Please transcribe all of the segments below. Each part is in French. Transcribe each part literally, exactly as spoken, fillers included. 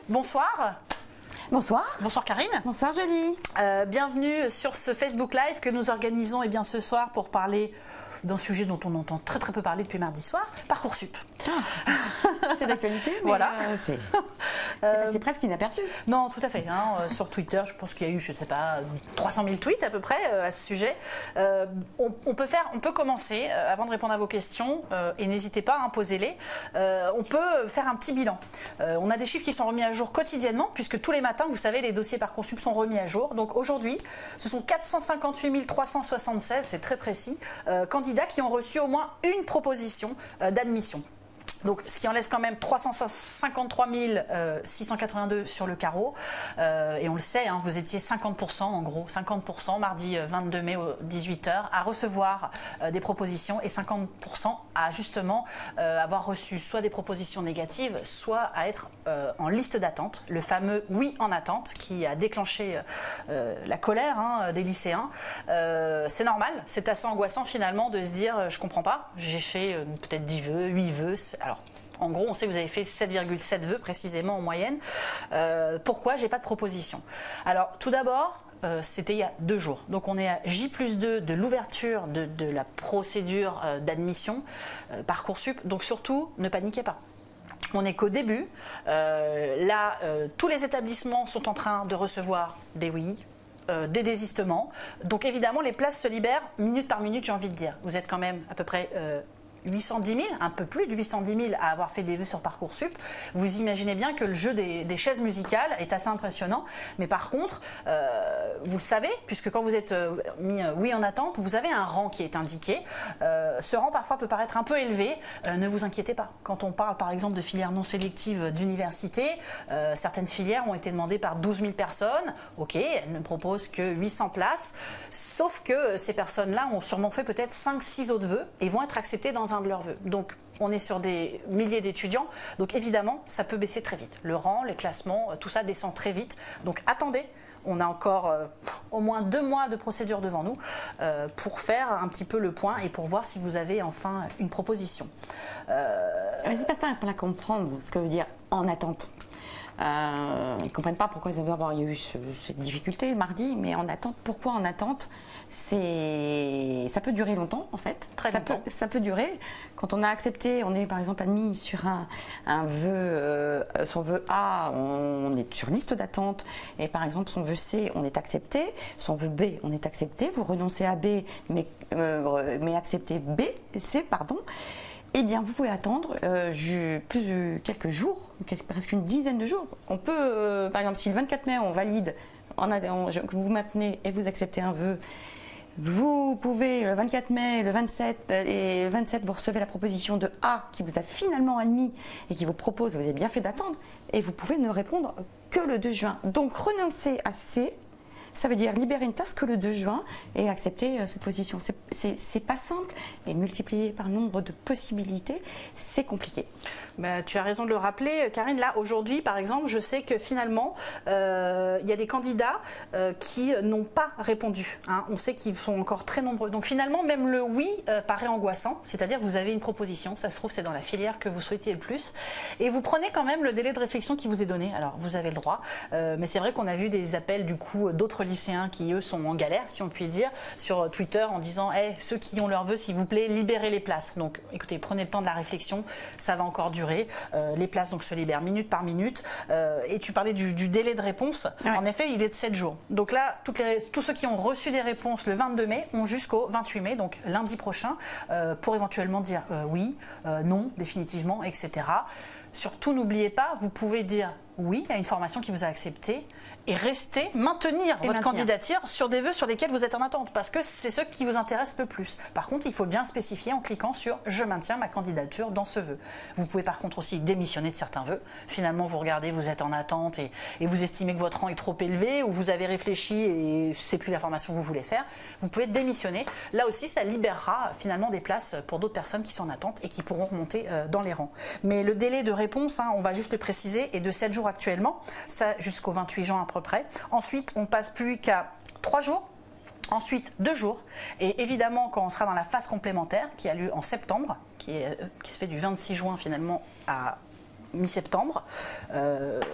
Bonsoir. Bonsoir. Bonsoir Karine. Bonsoir Jolie. Euh, bienvenue sur ce Facebook Live que nous organisons eh bien, ce soir pour parler d'un sujet dont on entend très très peu parler depuis mardi soir, Parcoursup. Ah, c'est d'actualité, mais voilà. euh, c'est euh, presque inaperçu. Non, tout à fait. Hein, euh, sur Twitter, je pense qu'il y a eu, je ne sais pas, trois cent mille tweets à peu près euh, à ce sujet. Euh, on, on, peut faire, on peut commencer, euh, avant de répondre à vos questions, euh, et n'hésitez pas à poser-les, euh, on peut faire un petit bilan. Euh, on a des chiffres qui sont remis à jour quotidiennement, puisque tous les matins, vous savez, les dossiers Parcoursup sont remis à jour. Donc aujourd'hui, ce sont quatre cent cinquante-huit mille trois cent soixante-seize, c'est très précis, euh, candidats qui ont reçu au moins une proposition euh, d'admission. Donc, ce qui en laisse quand même trois cent cinquante-trois mille six cent quatre-vingt-deux sur le carreau. Euh, et on le sait, hein, vous étiez cinquante pour cent en gros, cinquante pour cent mardi vingt-deux mai aux dix-huit heures à recevoir euh, des propositions et cinquante pour cent à justement euh, avoir reçu soit des propositions négatives, soit à être euh, en liste d'attente. Le fameux oui en attente qui a déclenché euh, la colère hein, des lycéens. Euh, c'est normal, c'est assez angoissant finalement de se dire je comprends pas, j'ai fait euh, peut-être dix vœux, huit vœux. Alors, en gros, on sait que vous avez fait sept virgule sept vœux précisément en moyenne. Euh, pourquoi j'ai pas de proposition? Alors, tout d'abord, euh, c'était il y a deux jours. Donc, on est à J plus deux de l'ouverture de, de la procédure euh, d'admission euh, Parcoursup. Donc, surtout, ne paniquez pas. On n'est qu'au début. Euh, là, euh, tous les établissements sont en train de recevoir des oui. Euh, des désistements. Donc, évidemment, les places se libèrent minute par minute, j'ai envie de dire. Vous êtes quand même à peu près Euh, huit cent dix mille, un peu plus de huit cent dix mille à avoir fait des vœux sur Parcoursup. Vous imaginez bien que le jeu des, des chaises musicales est assez impressionnant. Mais par contre, euh, vous le savez, puisque quand vous êtes euh, mis euh, oui en attente, vous avez un rang qui est indiqué. Euh, ce rang parfois peut paraître un peu élevé. Euh, ne vous inquiétez pas. Quand on parle par exemple de filières non sélectives d'université, euh, certaines filières ont été demandées par douze mille personnes. Ok, elles ne proposent que huit cents places. Sauf que ces personnes-là ont sûrement fait peut-être cinq six autres vœux et vont être acceptées dans un de leurs vœux. Donc, on est sur des milliers d'étudiants. Donc, évidemment, ça peut baisser très vite. Le rang, les classements, tout ça descend très vite. Donc, attendez. On a encore euh, au moins deux mois de procédure devant nous euh, pour faire un petit peu le point et pour voir si vous avez enfin une proposition. Euh... Mais c'est pas simple à comprendre ce que veut dire en attente. Euh, ils ne comprennent pas pourquoi il y a eu ce, cette difficulté mardi, mais en attente, pourquoi en attente? C'est, ça peut durer longtemps en fait. Très ça longtemps. Peut, ça peut durer. Quand on a accepté, on est par exemple admis sur un, un vœu, euh, son vœu A, on est sur liste d'attente, et par exemple son vœu C, on est accepté, son vœu B, on est accepté. Vous renoncez à B, mais, euh, mais acceptez B, C, pardon. Eh bien, vous pouvez attendre euh, plus de quelques jours, presque une dizaine de jours. On peut, euh, par exemple, si le vingt-quatre mai, on valide, on a, on, que vous maintenez et vous acceptez un vœu, vous pouvez, le vingt-quatre mai, le vingt-sept, euh, et le vingt-sept, vous recevez la proposition de A qui vous a finalement admis et qui vous propose, vous avez bien fait d'attendre, et vous pouvez ne répondre que le deux juin. Donc, renoncer à C, ça veut dire libérer une place que le deux juin et accepter euh, cette position. C'est pas simple et multiplier par nombre de possibilités, c'est compliqué. Bah, tu as raison de le rappeler, Karine. Là, aujourd'hui, par exemple, je sais que finalement, euh, il y a des candidats euh, qui n'ont pas répondu. Hein. On sait qu'ils sont encore très nombreux. Donc finalement, même le oui euh, paraît angoissant. C'est-à-dire que vous avez une proposition, ça se trouve, c'est dans la filière que vous souhaitiez le plus. Et vous prenez quand même le délai de réflexion qui vous est donné. Alors, vous avez le droit. Euh, mais c'est vrai qu'on a vu des appels, du coup, d'autres lycéens qui, eux, sont en galère, si on peut dire, sur Twitter en disant hey, « ceux qui ont leur vœu, s'il vous plaît, libérez les places ». Donc, écoutez, prenez le temps de la réflexion, ça va encore durer. Euh, les places donc se libèrent minute par minute. Euh, et tu parlais du, du délai de réponse. Ouais. En effet, il est de sept jours. Donc là, toutes les, tous ceux qui ont reçu des réponses le vingt-deux mai ont jusqu'au vingt-huit mai, donc lundi prochain, euh, pour éventuellement dire euh, oui, euh, non, définitivement, et cetera. Surtout, n'oubliez pas, vous pouvez dire oui à une formation qui vous a accepté et rester, maintenir et votre maintenir. candidature sur des vœux sur lesquels vous êtes en attente, parce que c'est ceux qui vous intéressent le plus. Par contre, il faut bien spécifier en cliquant sur « Je maintiens ma candidature dans ce vœu ». Vous pouvez par contre aussi démissionner de certains vœux. Finalement, vous regardez, vous êtes en attente et, et vous estimez que votre rang est trop élevé, ou vous avez réfléchi et ce n'est plus la formation que vous voulez faire. Vous pouvez démissionner. Là aussi, ça libérera finalement des places pour d'autres personnes qui sont en attente et qui pourront remonter euh, dans les rangs. Mais le délai de réponse, hein, on va juste le préciser, est de sept jours actuellement, ça jusqu'au vingt-huit juin à peu près. Ensuite, on passe plus qu'à trois jours. Ensuite, deux jours. Et évidemment, quand on sera dans la phase complémentaire, qui a lieu en septembre, qui, est, qui se fait du vingt-six juin finalement à mi-septembre, euh,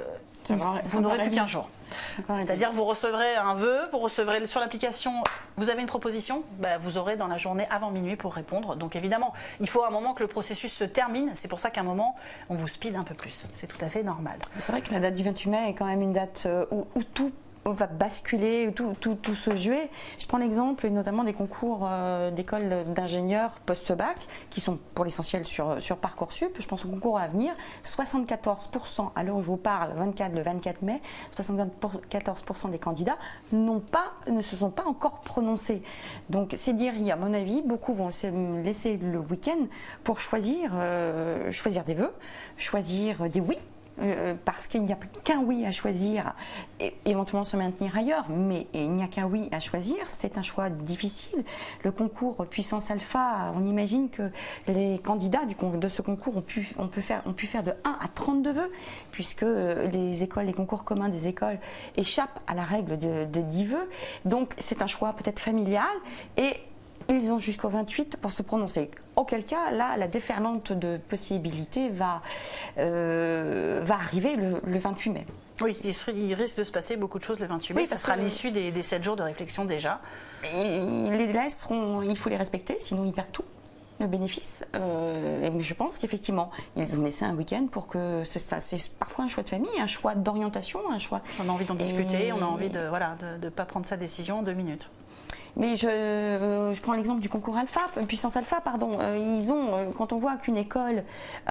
Vous n'aurez plus qu'un jour. C'est-à-dire vous recevrez un vœu, vous recevrez sur l'application, vous avez une proposition, bah, vous aurez dans la journée avant minuit pour répondre. Donc évidemment, il faut un moment que le processus se termine. C'est pour ça qu'à un moment, on vous speed un peu plus. C'est tout à fait normal. C'est vrai que la date du vingt-huit mai est quand même une date où, où tout va basculer, tout, tout, tout se jouer. Je prends l'exemple notamment des concours euh, d'écoles d'ingénieurs post-bac qui sont pour l'essentiel sur, sur Parcoursup. Je pense au concours à venir. soixante-quatorze pour cent à l'heure où je vous parle, vingt-quatre, le vingt-quatre mai, soixante-quatorze pour cent des candidats n'ont pas, ne se sont pas encore prononcés. Donc c'est dire, à mon avis, beaucoup vont laisser le week-end pour choisir, euh, choisir des vœux, choisir des oui. Euh, parce qu'il n'y a qu'un oui à choisir et éventuellement se maintenir ailleurs, mais il n'y a qu'un oui à choisir, c'est un choix difficile. Le concours Puissance Alpha, on imagine que les candidats du, de ce concours ont pu, on peut faire, ont pu faire de un à trente-deux vœux, puisque les écoles, les concours communs des écoles échappent à la règle de, de dix vœux. Donc c'est un choix peut-être familial et ils ont jusqu'au vingt-huit pour se prononcer. Auquel cas, là, la déferlante de possibilités va, euh, va arriver le, le vingt-huit mai. Oui, il, il risque de se passer beaucoup de choses le vingt-huit mai. Oui, ça sera l'issue des, des sept jours de réflexion déjà. Et les délais seront, il faut les respecter, sinon ils perdent tout, le bénéfice. Euh, et je pense qu'effectivement, ils ont laissé un week-end pour que c'est parfois un choix de famille, un choix d'orientation, un choix. On a envie d'en discuter, on a envie de voilà de ne pas prendre sa décision en deux minutes. Mais je, je prends l'exemple du concours Alpha, Puissance Alpha, pardon. Euh, ils ont, quand on voit qu'une école, euh,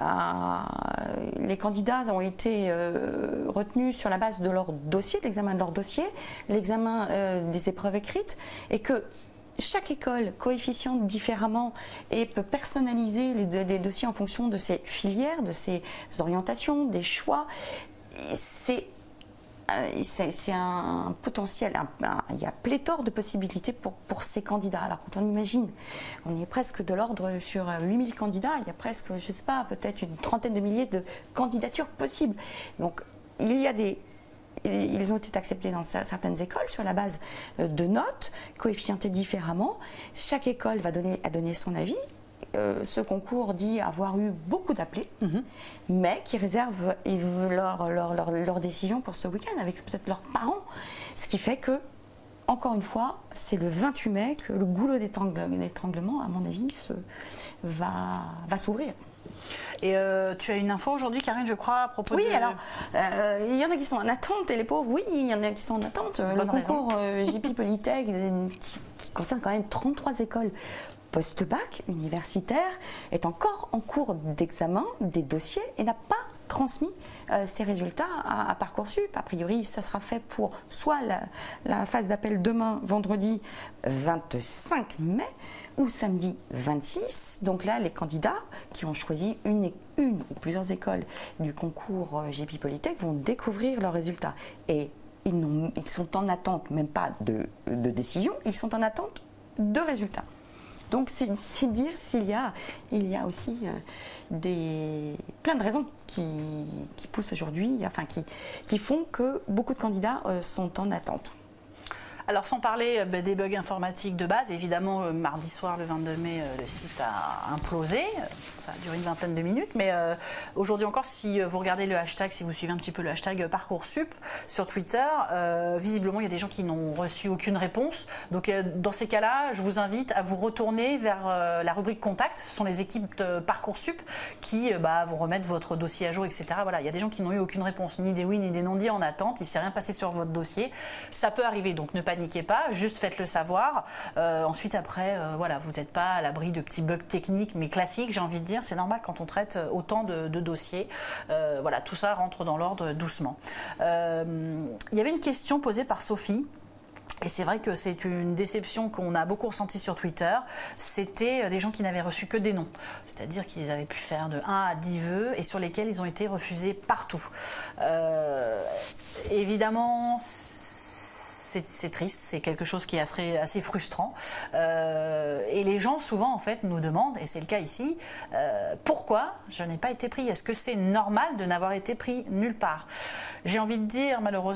les candidats ont été euh, retenus sur la base de leur dossier, l'examen de leur dossier, l'examen euh, des épreuves écrites, et que chaque école coefficiente différemment et peut personnaliser les, les dossiers en fonction de ses filières, de ses orientations, des choix. C'est C'est un potentiel, un, un, il y a pléthore de possibilités pour, pour ces candidats. Alors quand on imagine, on est presque de l'ordre sur huit mille candidats, il y a presque, je ne sais pas, peut-être une trentaine de milliers de candidatures possibles. Donc il y a des... Ils ont été acceptés dans certaines écoles sur la base de notes, coefficientées différemment. Chaque école va donner, a donné son avis. Euh, ce concours dit avoir eu beaucoup d'appelés, mmh. mais qui réservent leur, leur, leur, leur décision pour ce week-end avec peut-être leurs parents. Ce qui fait que, encore une fois, c'est le vingt-huit mai que le goulot d'étranglement, à mon avis, se, va, va s'ouvrir. Et euh, tu as une info aujourd'hui, Karine, je crois, à propos oui, de... Oui, alors, euh, il y en a qui sont en attente, et les pauvres, oui, il y en a qui sont en attente. Bonne le concours euh, J P Polytech, qui, qui concerne quand même trente-trois écoles post-bac universitaire, est encore en cours d'examen des dossiers et n'a pas transmis euh, ses résultats à, à Parcoursup. A priori, ça sera fait pour soit la, la phase d'appel demain, vendredi vingt-cinq mai, ou samedi vingt-six. Donc là, les candidats qui ont choisi une, une ou plusieurs écoles du concours J P Polytech vont découvrir leurs résultats. Et ils, ils sont en attente, même pas de, de décision, ils sont en attente de résultats. Donc c'est dire s'il y a, il y a aussi euh, des, plein de raisons qui, qui poussent aujourd'hui, enfin qui, qui font que beaucoup de candidats euh, sont en attente. Alors sans parler euh, des bugs informatiques de base, évidemment euh, mardi soir le vingt-deux mai euh, le site a implosé, ça a duré une vingtaine de minutes, mais euh, aujourd'hui encore si vous regardez le hashtag, si vous suivez un petit peu le hashtag Parcoursup sur Twitter, euh, visiblement il y a des gens qui n'ont reçu aucune réponse, donc euh, dans ces cas-là je vous invite à vous retourner vers euh, la rubrique contact, ce sont les équipes de Parcoursup qui euh, bah, vont remettre votre dossier à jour, et cetera. Voilà, il y a des gens qui n'ont eu aucune réponse, ni des oui ni des non-dits en attente, il ne s'est rien passé sur votre dossier, ça peut arriver, donc ne pas paniquez pas, juste faites-le savoir. Euh, ensuite, après, euh, voilà, vous n'êtes pas à l'abri de petits bugs techniques, mais classiques, j'ai envie de dire. C'est normal quand on traite autant de, de dossiers. Euh, voilà, tout ça rentre dans l'ordre doucement. Euh, il y avait une question posée par Sophie. Et c'est vrai que c'est une déception qu'on a beaucoup ressentie sur Twitter, c'était des gens qui n'avaient reçu que des noms, c'est-à-dire qu'ils avaient pu faire de un à dix vœux et sur lesquels ils ont été refusés partout. Euh, évidemment, c'est triste, c'est quelque chose qui est assez, assez frustrant. Euh, et les gens, souvent, en fait, nous demandent, et c'est le cas ici, euh, pourquoi je n'ai pas été pris? Est-ce que c'est normal de n'avoir été pris nulle part? J'ai envie de dire, malheureusement,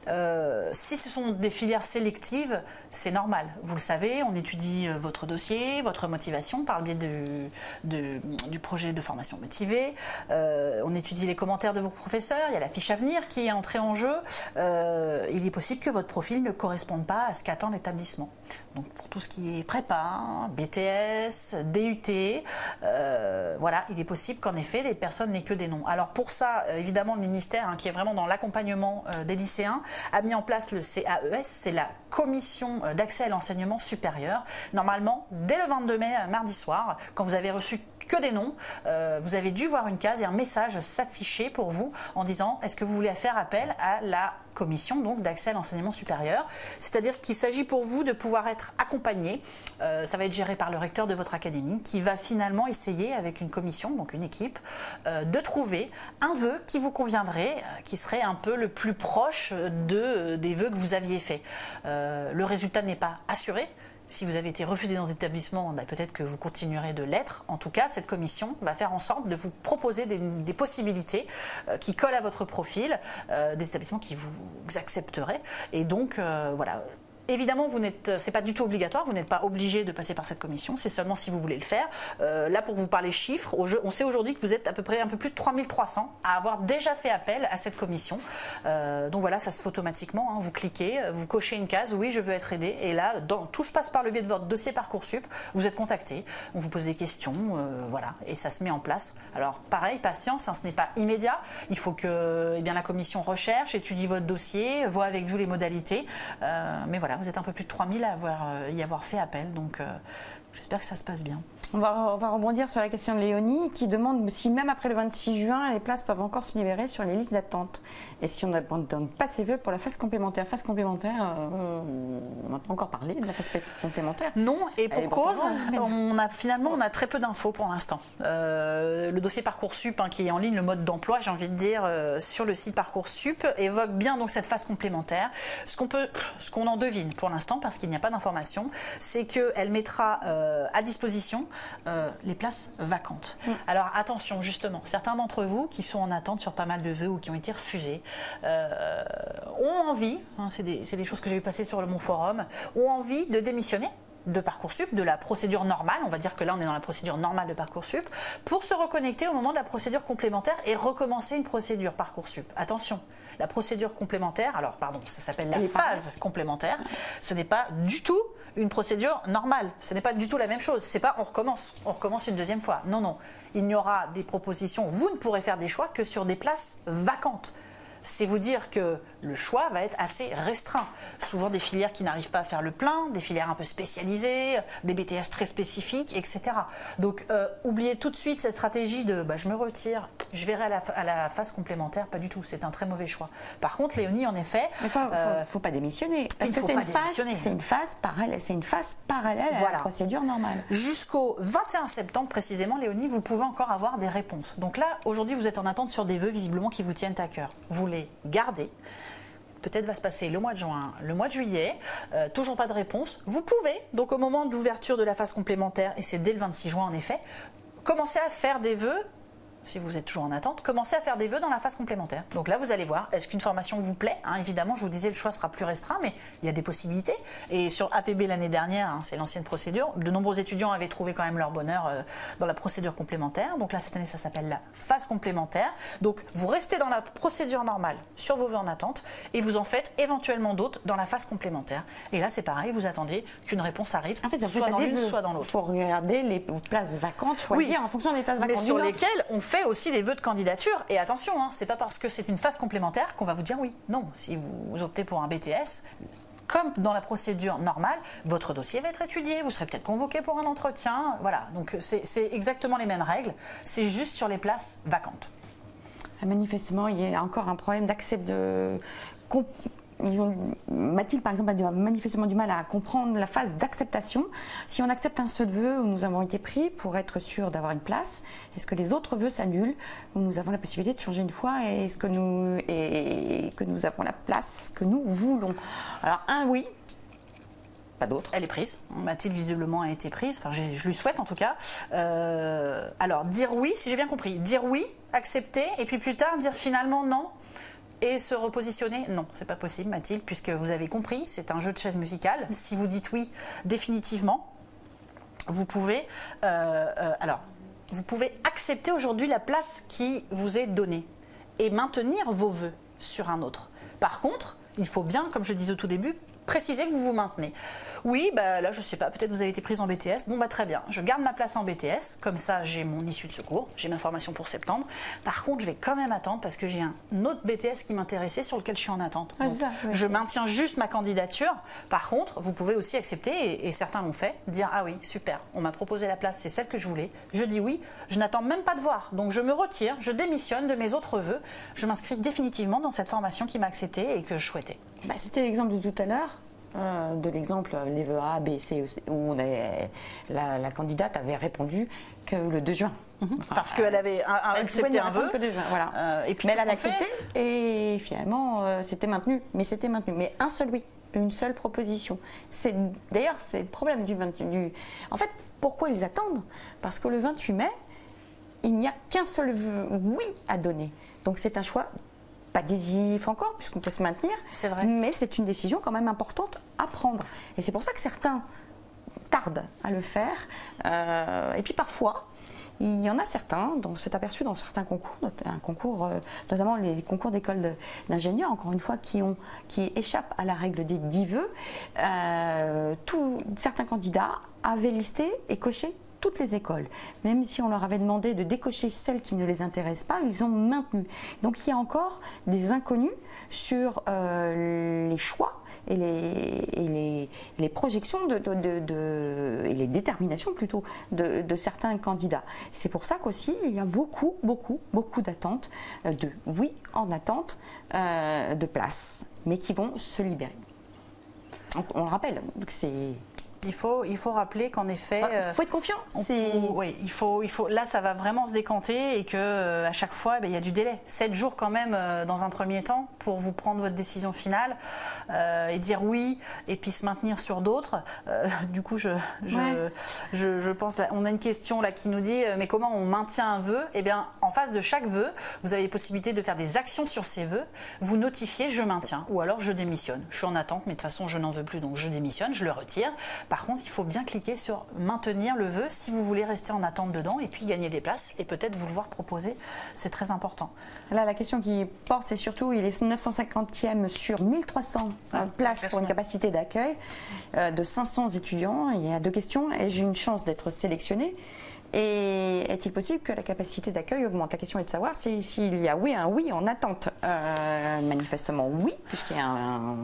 Euh, si ce sont des filières sélectives, c'est normal. Vous le savez, on étudie votre dossier, votre motivation par le biais de, de, du projet de formation motivée. Euh, on étudie les commentaires de vos professeurs. Il y a la fiche à venir qui est entrée en jeu. Euh, il est possible que votre profil ne corresponde pas à ce qu'attend l'établissement. Donc pour tout ce qui est prépa, B T S, D U T, euh, voilà, il est possible qu'en effet des personnes n'aient que des noms. Alors pour ça, évidemment, le ministère, hein, qui est vraiment dans l'accompagnement euh, des lycéens, a mis en place le C A E S, c'est la commission d'accès à l'enseignement supérieur. Normalement, dès le vingt-deux mai, mardi soir, quand vous avez reçu que des noms, euh, vous avez dû voir une case et un message s'afficher pour vous en disant est-ce que vous voulez faire appel à la commission donc d'accès à l'enseignement supérieur, c'est-à-dire qu'il s'agit pour vous de pouvoir être accompagné, euh, ça va être géré par le recteur de votre académie qui va finalement essayer avec une commission, donc une équipe, euh, de trouver un vœu qui vous conviendrait, euh, qui serait un peu le plus proche de, euh, des vœux que vous aviez faits. Euh, le résultat n'est pas assuré. Si vous avez été refusé dans un établissement, bah peut-être que vous continuerez de l'être. En tout cas, cette commission va faire en sorte de vous proposer des, des possibilités euh, qui collent à votre profil, euh, des établissements qui vous accepteraient. Et donc, euh, voilà. Évidemment, vous n'êtes, c'est pas du tout obligatoire, vous n'êtes pas obligé de passer par cette commission, c'est seulement si vous voulez le faire. Euh, là, pour vous parler chiffres, au jeu, on sait aujourd'hui que vous êtes à peu près un peu plus de trois mille trois cents à avoir déjà fait appel à cette commission. Euh, donc voilà, ça se fait automatiquement, hein. Vous cliquez, vous cochez une case, oui, je veux être aidé, et là, dans, tout se passe par le biais de votre dossier Parcoursup, vous êtes contacté, on vous pose des questions, euh, voilà, et ça se met en place. Alors pareil, patience, hein, ce n'est pas immédiat, il faut que eh bien, la commission recherche, étudie votre dossier, voit avec vous les modalités, euh, mais voilà, vous êtes un peu plus de trois mille à avoir, euh, y avoir fait appel, donc euh, j'espère que ça se passe bien. On va, on va rebondir sur la question de Léonie qui demande si même après le vingt-six juin, les places peuvent encore se libérer sur les listes d'attente. Et si on n'abandonne pas ses vœux pour la phase complémentaire. Phase complémentaire, euh, on n'a pas encore parlé de la phase complémentaire. Non, et pour cause, mais... on a, finalement, on a très peu d'infos pour l'instant. Euh, le dossier Parcoursup, hein, qui est en ligne, le mode d'emploi, j'ai envie de dire, euh, sur le site Parcoursup, évoque bien donc cette phase complémentaire. Ce qu'on peut, ce qu'on en devine pour l'instant, parce qu'il n'y a pas d'information, c'est qu'elle mettra euh, à disposition Euh, les places vacantes. Mmh. Alors attention, justement, certains d'entre vous qui sont en attente sur pas mal de vœux ou qui ont été refusés euh, ont envie, hein, c'est des, c'est des choses que j'ai vu passer sur le, mon forum, ont envie de démissionner de Parcoursup, de la procédure normale, on va dire que là on est dans la procédure normale de Parcoursup, pour se reconnecter au moment de la procédure complémentaire et recommencer une procédure Parcoursup. Attention, la procédure complémentaire, alors pardon, ça s'appelle la phase complémentaire, ce n'est pas du tout une procédure normale, ce n'est pas du tout la même chose, c'est pas on recommence, on recommence une deuxième fois, non, non, il n'y aura des propositions, vous ne pourrez faire des choix que sur des places vacantes. C'est vous dire que le choix va être assez restreint. Souvent des filières qui n'arrivent pas à faire le plein, des filières un peu spécialisées, des B T S très spécifiques, et cetera. Donc euh, oubliez tout de suite cette stratégie de bah, je me retire, je verrai à la, à la phase complémentaire, pas du tout, c'est un très mauvais choix. Par contre, Léonie, en effet... Il ne faut, euh, faut, faut pas démissionner, parce que c'est une, une phase parallèle, c'est une phase parallèle voilà. à la procédure normale. Jusqu'au vingt et un septembre précisément, Léonie, vous pouvez encore avoir des réponses. Donc là, aujourd'hui, vous êtes en attente sur des vœux visiblement qui vous tiennent à cœur. Vous les gardez. Peut-être va se passer le mois de juin, le mois de juillet, euh, toujours pas de réponse. Vous pouvez, donc au moment d'ouverture de la phase complémentaire, et c'est dès le vingt-six juin en effet, commencer à faire des vœux, si vous êtes toujours en attente, commencez à faire des vœux dans la phase complémentaire. Donc là, vous allez voir, est-ce qu'une formation vous plaît, hein, évidemment, je vous disais, le choix sera plus restreint, mais il y a des possibilités. Et sur A P B l'année dernière, hein, c'est l'ancienne procédure, de nombreux étudiants avaient trouvé quand même leur bonheur euh, dans la procédure complémentaire. Donc là, cette année, ça s'appelle la phase complémentaire. Donc vous restez dans la procédure normale sur vos vœux en attente et vous en faites éventuellement d'autres dans la phase complémentaire. Et là, c'est pareil, vous attendez qu'une réponse arrive, en fait, soit dans l'une, soit dans l'autre. Il faut regarder les places vacantes, choisir oui, en fonction des places vacantes. Mais sur lesquelles on fait aussi des vœux de candidature. Et attention, hein, c'est pas parce que c'est une phase complémentaire qu'on va vous dire oui. Non, si vous optez pour un B T S, comme dans la procédure normale, votre dossier va être étudié, vous serez peut-être convoqué pour un entretien. Voilà, donc c'est exactement les mêmes règles, c'est juste sur les places vacantes. Manifestement, il y a encore un problème d'accès de... Ils ont, Mathilde, par exemple, a manifestement du mal à comprendre la phase d'acceptation. Si on accepte un seul vœu où nous avons été pris pour être sûr d'avoir une place, est-ce que les autres vœux s'annulent où nous avons la possibilité de changer une fois et est-ce que nous, et que nous avons la place que nous voulons? Alors, un oui. Pas d'autre. Elle est prise. Mathilde, visiblement, a été prise. Enfin, je lui souhaite, en tout cas. Euh, alors, dire oui, si j'ai bien compris. Dire oui, accepter, et puis plus tard, dire finalement non. et se repositionner? Non, c'est pas possible, Mathilde, puisque vous avez compris, c'est un jeu de chaises musicales. Si vous dites oui définitivement, vous pouvez, euh, euh, alors, vous pouvez accepter aujourd'hui la place qui vous est donnée et maintenir vos vœux sur un autre. Par contre, il faut bien, comme je disais au tout début, préciser que vous vous maintenez. Oui, bah là je sais pas, peut-être vous avez été prise en B T S, bon bah très bien, je garde ma place en B T S, comme ça j'ai mon issue de secours, j'ai ma formation pour septembre. Par contre je vais quand même attendre parce que j'ai un autre B T S qui m'intéressait sur lequel je suis en attente. Donc, ça, oui, je maintiens juste ma candidature. Par contre, vous pouvez aussi accepter, et, et certains l'ont fait, dire ah oui super, on m'a proposé la place, c'est celle que je voulais, je dis oui, je n'attends même pas de voir, donc je me retire, je démissionne de mes autres vœux, je m'inscris définitivement dans cette formation qui m'a accepté et que je souhaitais. Bah, c'était l'exemple de tout à l'heure. Euh, de l'exemple, les vœux A, B, C, où on est, la, la candidate avait répondu que le deux juin. Mmh. Enfin, parce qu'elle avait un, un, accepté un vœu. Que le deux juin, voilà. euh, et puis mais elle avait accepté fait... et finalement euh, c'était maintenu. Mais c'était maintenu. Mais un seul oui, une seule proposition. D'ailleurs, c'est le problème du vingt-huit. Du... En fait, pourquoi ils attendent? Parce que le vingt-huit mai, il n'y a qu'un seul oui à donner. Donc c'est un choix pas décisif encore, puisqu'on peut se maintenir, vrai. Mais c'est une décision quand même importante à prendre. Et c'est pour ça que certains tardent à le faire. Euh, et puis parfois, il y en a certains, dont c'est aperçu dans certains concours, un concours, euh, notamment les concours d'école d'ingénieurs, encore une fois, qui, ont, qui échappent à la règle des dix vœux. Euh, tout, certains candidats avaient listé et coché toutes les écoles. Même si on leur avait demandé de décocher celles qui ne les intéressent pas, ils ont maintenu. Donc il y a encore des inconnus sur euh, les choix et les, et les, les projections de, de, de, de, et les déterminations plutôt de, de certains candidats. C'est pour ça qu'aussi il y a beaucoup, beaucoup, beaucoup d'attentes, de oui en attente euh, de places, mais qui vont se libérer. Donc, on le rappelle, c'est... Il faut, il faut rappeler qu'en effet, il bah, faut être confiant. Peut, oui, il faut, il faut. Là, ça va vraiment se décanter et que euh, à chaque fois, eh bien, il y a du délai. Sept jours quand même euh, dans un premier temps pour vous prendre votre décision finale euh, et dire oui et puis se maintenir sur d'autres. Euh, du coup, je, je, ouais. je, je pense. Là, on a une question là qui nous dit euh, mais comment on maintient un vœu? Eh bien, en face de chaque vœu, vous avez possibilité de faire des actions sur ces vœux. Vous notifiez je maintiens ou alors je démissionne. Je suis en attente, mais de toute façon, je n'en veux plus, donc je démissionne, je le retire. Par contre, il faut bien cliquer sur maintenir le vœu si vous voulez rester en attente dedans et puis gagner des places et peut-être vous le voir proposer. C'est très important. Là, la question qui porte, c'est surtout, il est neuf cent cinquantième sur mille trois cents ah, places pour une capacité d'accueil euh, de cinq cents étudiants. Il y a deux questions. Ai-je une chance d'être sélectionnée? Et est-il possible que la capacité d'accueil augmente? La question est de savoir s'il si, si y a oui, un oui en attente. Euh, manifestement oui, puisqu'il y, y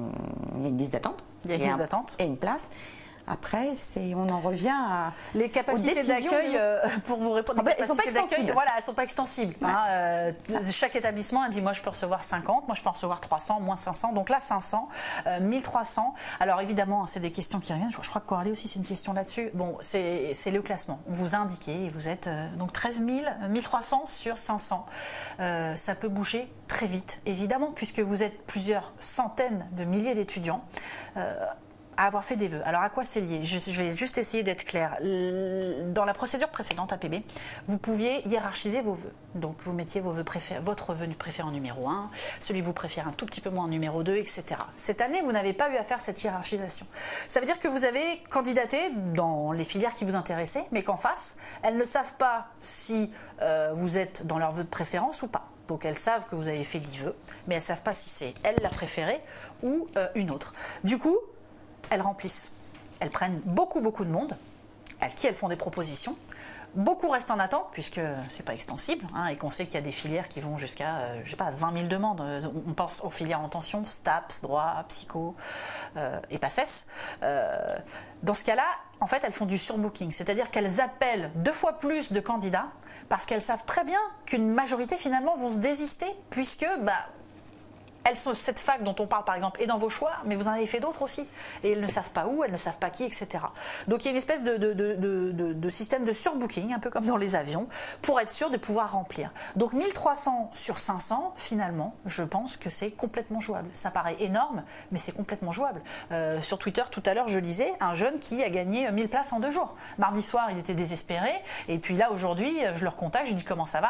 a une liste d'attente. Il y a une liste d'attente. Et une place. Après, on en revient à les capacités d'accueil. De... Euh, pour vous répondre, ah ben, elles ne sont pas extensibles. Voilà, elles sont pas extensibles. Ouais. Hein, euh, chaque établissement a dit moi je peux recevoir cinquante, moi je peux en recevoir trois cents, moins cinq cents. Donc là cinq cents, euh, mille trois cents. Alors évidemment, c'est des questions qui reviennent. Je, je crois que Coralie aussi c'est une question là-dessus. Bon, c'est le classement. On vous a indiqué et vous êtes euh, donc treize mille, mille trois cents sur cinq cents. Euh, ça peut bouger très vite, évidemment, puisque vous êtes plusieurs centaines de milliers d'étudiants. Euh, à avoir fait des vœux. Alors à quoi c'est lié? je, je vais juste essayer d'être claire. Dans la procédure précédente A P B, vous pouviez hiérarchiser vos vœux. Donc vous mettiez vos vœux préférés, votre vœu préféré en numéro un, celui que vous préférez un tout petit peu moins en numéro deux, et cetera. Cette année, vous n'avez pas eu à faire cette hiérarchisation. Ça veut dire que vous avez candidaté dans les filières qui vous intéressaient, mais qu'en face, elles ne savent pas si euh, vous êtes dans leur vœu de préférence ou pas. Donc elles savent que vous avez fait dix vœux, mais elles ne savent pas si c'est elle la préférée ou euh, une autre. Du coup, elles remplissent. Elles prennent beaucoup, beaucoup de monde, à qui elles font des propositions. Beaucoup restent en attente, puisque ce n'est pas extensible, hein, et qu'on sait qu'il y a des filières qui vont jusqu'à, euh, je sais pas, vingt mille demandes. On pense aux filières en tension, STAPS, droit, psycho euh, et PACES. Euh, dans ce cas-là, en fait, elles font du surbooking, c'est-à-dire qu'elles appellent deux fois plus de candidats, parce qu'elles savent très bien qu'une majorité, finalement, vont se désister, puisque... Bah, elles sont, cette fac dont on parle par exemple est dans vos choix, mais vous en avez fait d'autres aussi. Et elles ne savent pas où, elles ne savent pas qui, et cetera. Donc il y a une espèce de, de, de, de, de système de surbooking, un peu comme dans les avions, pour être sûr de pouvoir remplir. Donc mille trois cents sur cinq cents, finalement, je pense que c'est complètement jouable. Ça paraît énorme, mais c'est complètement jouable. Euh, sur Twitter, tout à l'heure, je lisais un jeune qui a gagné mille places en deux jours. Mardi soir, il était désespéré. Et puis là, aujourd'hui, je le recontacte, je lui dis comment ça va.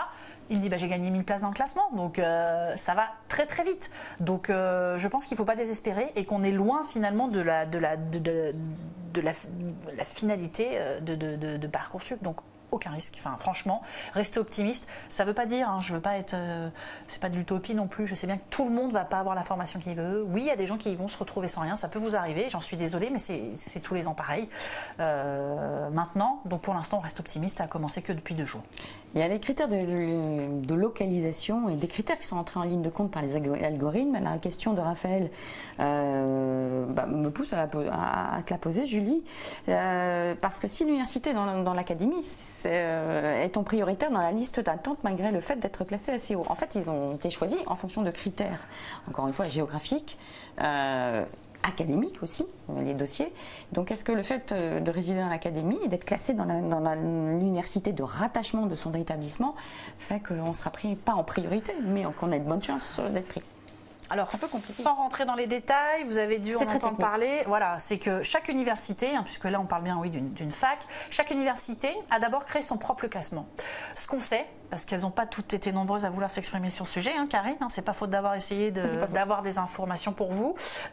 Il me dit bah, j'ai gagné mille places dans le classement, donc euh, ça va très très vite. Donc euh, je pense qu'il ne faut pas désespérer et qu'on est loin finalement de la, de la, de, de, de la, de la finalité de, de, de, de Parcoursup. Donc aucun risque. Enfin, franchement, restez optimiste. Ça ne veut pas dire, hein, je veux pas être, euh, c'est pas de l'utopie non plus. Je sais bien que tout le monde ne va pas avoir la formation qu'il veut. Oui, il y a des gens qui vont se retrouver sans rien. Ça peut vous arriver. J'en suis désolée, mais c'est tous les ans pareil. Euh, maintenant, donc pour l'instant, on reste optimiste. Ça a commencé que depuis deux jours. Il y a les critères de, de localisation et des critères qui sont entrés en ligne de compte par les algorithmes. La question de Raphaël euh, bah, me pousse à, la, à, à te la poser, Julie, euh, parce que si l'université dans, dans l'académie est, euh, est en prioritaire dans la liste d'attente malgré le fait d'être classé assez haut, en fait ils ont été choisis en fonction de critères, encore une fois géographiques, euh, académique aussi, les dossiers. Donc est-ce que le fait de résider dans l'académie et d'être classé dans l'université de rattachement de son établissement fait qu'on ne sera pris pas en priorité, mais qu'on a de bonnes chances d'être pris? Alors, sans rentrer dans les détails, vous avez dû en entendre parler. Voilà, c'est que chaque université, hein, puisque là on parle bien oui, d'une fac, chaque université a d'abord créé son propre classement. Ce qu'on sait, parce qu'elles n'ont pas toutes été nombreuses à vouloir s'exprimer sur ce sujet, hein, Karine, hein, c'est pas faute d'avoir essayé d'avoir des informations pour vous.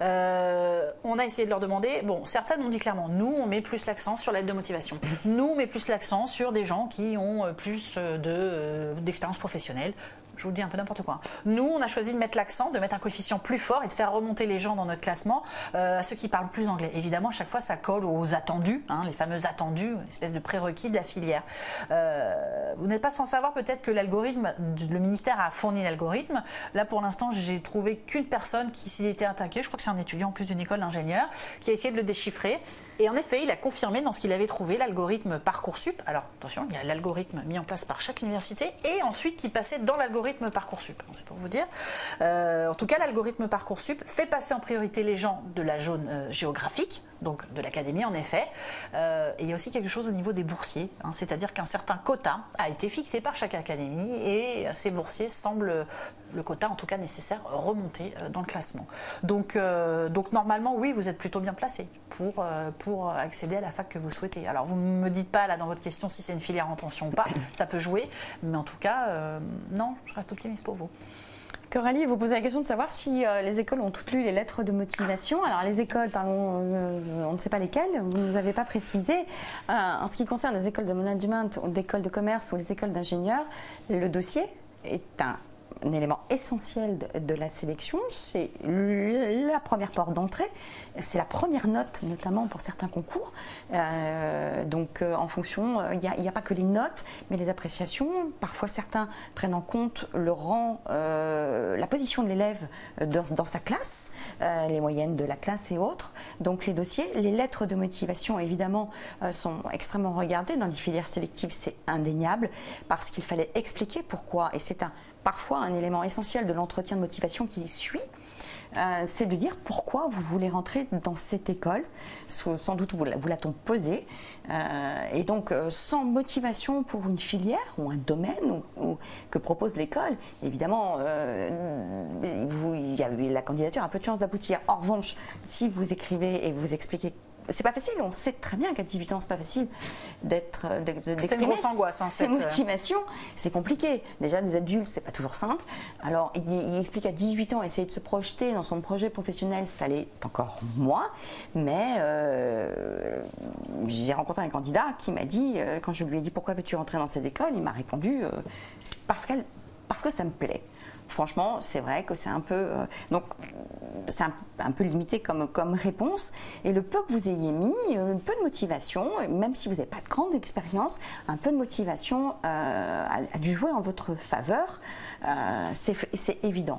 Euh, on a essayé de leur demander, bon, certaines ont dit clairement, nous on met plus l'accent sur l'aide de motivation. Nous on met plus l'accent sur des gens qui ont plus d'expérience de, professionnelle. Je vous dis un peu n'importe quoi. Nous, on a choisi de mettre l'accent, de mettre un coefficient plus fort et de faire remonter les gens dans notre classement euh, à ceux qui parlent plus anglais. Évidemment, à chaque fois, ça colle aux attendus, hein, les fameux attendus, une espèce de prérequis de la filière. Euh, vous n'êtes pas sans savoir peut-être que l'algorithme, le ministère a fourni l'algorithme. Là, pour l'instant, j'ai trouvé qu'une personne qui s'y était attaquée. Je crois que c'est un étudiant en plus d'une école d'ingénieur qui a essayé de le déchiffrer. Et en effet, il a confirmé dans ce qu'il avait trouvé l'algorithme Parcoursup. Alors, attention, il y a l'algorithme mis en place par chaque université et ensuite qui passait dans l'algorithme Parcoursup, c'est pour vous dire. Euh, en tout cas, l'algorithme Parcoursup fait passer en priorité les gens de la zone euh, géographique, donc de l'académie en effet. Euh, et il y a aussi quelque chose au niveau des boursiers, hein, c'est-à-dire qu'un certain quota a été fixé par chaque académie et ces boursiers semblent, le quota en tout cas nécessaire, remonter euh, dans le classement. Donc, euh, donc normalement, oui, vous êtes plutôt bien placé pour, euh, pour accéder à la fac que vous souhaitez. Alors vous ne me dites pas là dans votre question si c'est une filière en tension ou pas, ça peut jouer, mais en tout cas, euh, non, je reste optimiste pour vous. Coralie, vous posez la question de savoir si euh, les écoles ont toutes lu les lettres de motivation. Alors les écoles, pardon, euh, on ne sait pas lesquelles, vous ne nous avez pas précisé. Euh, en ce qui concerne les écoles de management, ou d'écoles de commerce ou les écoles d'ingénieurs, le dossier est un, un élément essentiel de, de la sélection. C'est la première porte d'entrée, c'est la première note, notamment pour certains concours. Euh, donc euh, en fonction, il n'y a, y a pas que les notes, mais les appréciations. Parfois certains prennent en compte le rang, euh, la position de l'élève dans, dans sa classe, euh, les moyennes de la classe et autres. Donc les dossiers, les lettres de motivation évidemment euh, sont extrêmement regardées. Dans les filières sélectives, c'est indéniable parce qu'il fallait expliquer pourquoi. Et c'est un parfois un élément essentiel de l'entretien de motivation qui suit, euh, c'est de dire pourquoi vous voulez rentrer dans cette école. Sans doute vous, vous l'a-t-on posé. Euh, et donc euh, sans motivation pour une filière ou un domaine ou, ou, que propose l'école, évidemment euh, vous, y a, la candidature a peu de chances d'aboutir. En revanche, si vous écrivez et vous expliquez, c'est pas facile, on sait très bien qu'à dix-huit ans c'est pas facile d'être c'est une grosse angoisse, hein, cette motivation, c'est compliqué. Déjà des adultes c'est pas toujours simple. Alors il, il explique à dix-huit ans essayer de se projeter dans son projet professionnel, ça l'est encore moins. Mais euh, j'ai rencontré un candidat qui m'a dit, euh, quand je lui ai dit pourquoi veux-tu rentrer dans cette école, il m'a répondu euh, parce qu'elle, parce que ça me plaît. Franchement, c'est vrai que c'est un peu, euh, donc c'est un, un peu limité comme, comme réponse. Et le peu que vous ayez mis, un peu de motivation, même si vous n'avez pas de grande expérience, un peu de motivation euh, a, a dû jouer en votre faveur. Euh, c'est évident.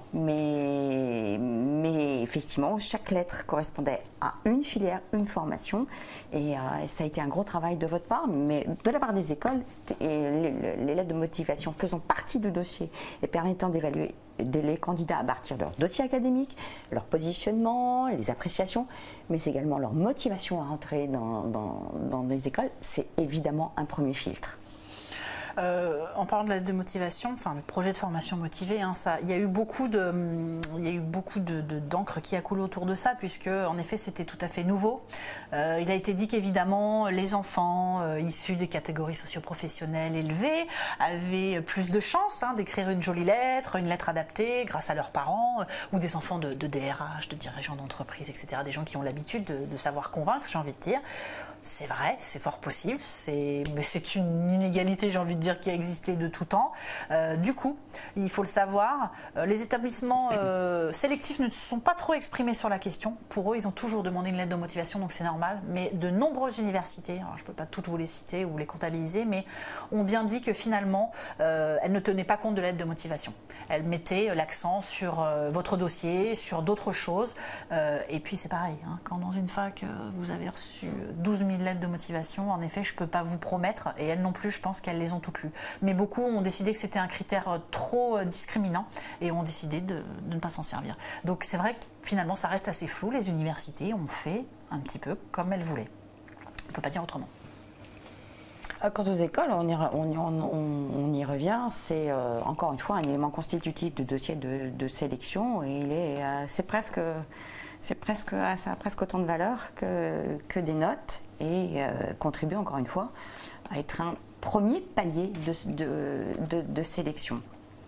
Mais, mais effectivement, chaque lettre correspondait à une filière, une formation. Et euh, ça a été un gros travail de votre part, mais de la part des écoles, et les, les lettres de motivation faisant partie du dossier et permettant d'évaluer les candidats à partir de leur dossier académique, leur positionnement, les appréciations, mais c'est également leur motivation à rentrer dans, dans, dans les écoles, c'est évidemment un premier filtre. Euh, en parlant de l'aide de motivation, enfin le projet de formation motivée, hein, ça, il y a eu beaucoup de, il y a eu beaucoup de, de, d'encre qui a coulé autour de ça, puisque en effet c'était tout à fait nouveau. Euh, il a été dit qu'évidemment les enfants euh, issus des catégories socio-professionnelles élevées avaient plus de chances hein, d'écrire une jolie lettre, une lettre adaptée grâce à leurs parents, euh, ou des enfants de, de D R H, de dirigeants d'entreprise, et cetera. Des gens qui ont l'habitude de, de savoir convaincre, j'ai envie de dire. C'est vrai, c'est fort possible, c'est, mais c'est une inégalité, j'ai envie de dire, qui a existé de tout temps. Euh, du coup, il faut le savoir, euh, les établissements euh, sélectifs ne se sont pas trop exprimés sur la question. Pour eux, ils ont toujours demandé une lettre de motivation, donc c'est normal. Mais de nombreuses universités, alors je ne peux pas toutes vous les citer ou les comptabiliser, mais ont bien dit que finalement, euh, elles ne tenaient pas compte de l'aide de motivation. Elles mettaient l'accent sur euh, votre dossier, sur d'autres choses. Euh, et puis c'est pareil, hein, quand dans une fac, euh, vous avez reçu douze mille lettres de motivation, en effet, je ne peux pas vous promettre, et elles non plus, je pense qu'elles les ont toutes lues. Mais beaucoup ont décidé que c'était un critère trop discriminant et ont décidé de, de ne pas s'en servir. Donc c'est vrai que finalement, ça reste assez flou. Les universités ont fait un petit peu comme elles voulaient. On ne peut pas dire autrement. Quant aux écoles, on y, on y, on, on y revient, c'est euh, encore une fois un élément constitutif de dossier de, de sélection, et il est, euh, c'est presque, c'est presque, ça a presque autant de valeur que, que des notes, et euh, contribue encore une fois à être un premier palier de, de, de, de sélection.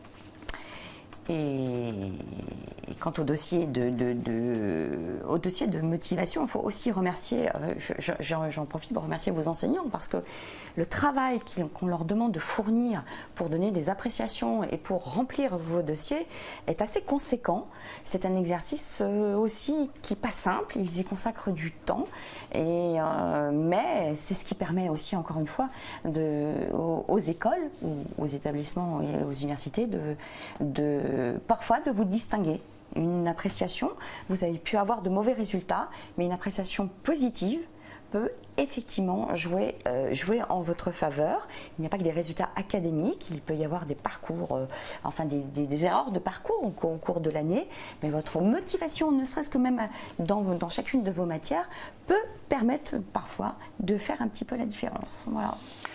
Et, et quant au dossier de, de, de, au dossier de motivation, il faut aussi remercier, euh, j'en profite pour remercier vos enseignants, parce que le travail qu'on leur demande de fournir pour donner des appréciations et pour remplir vos dossiers est assez conséquent. C'est un exercice aussi qui n'est pas simple, ils y consacrent du temps, et, euh, mais c'est ce qui permet aussi, encore une fois, de, aux, aux écoles, ou aux établissements et aux universités de, de, parfois de vous distinguer. Une appréciation, vous avez pu avoir de mauvais résultats, mais une appréciation positive peut effectivement jouer, euh, jouer en votre faveur. Il n'y a pas que des résultats académiques, il peut y avoir des parcours, euh, enfin des, des, des erreurs de parcours au, au cours de l'année, mais votre motivation, ne serait-ce que même dans, dans chacune de vos matières, peut permettre parfois de faire un petit peu la différence. Voilà.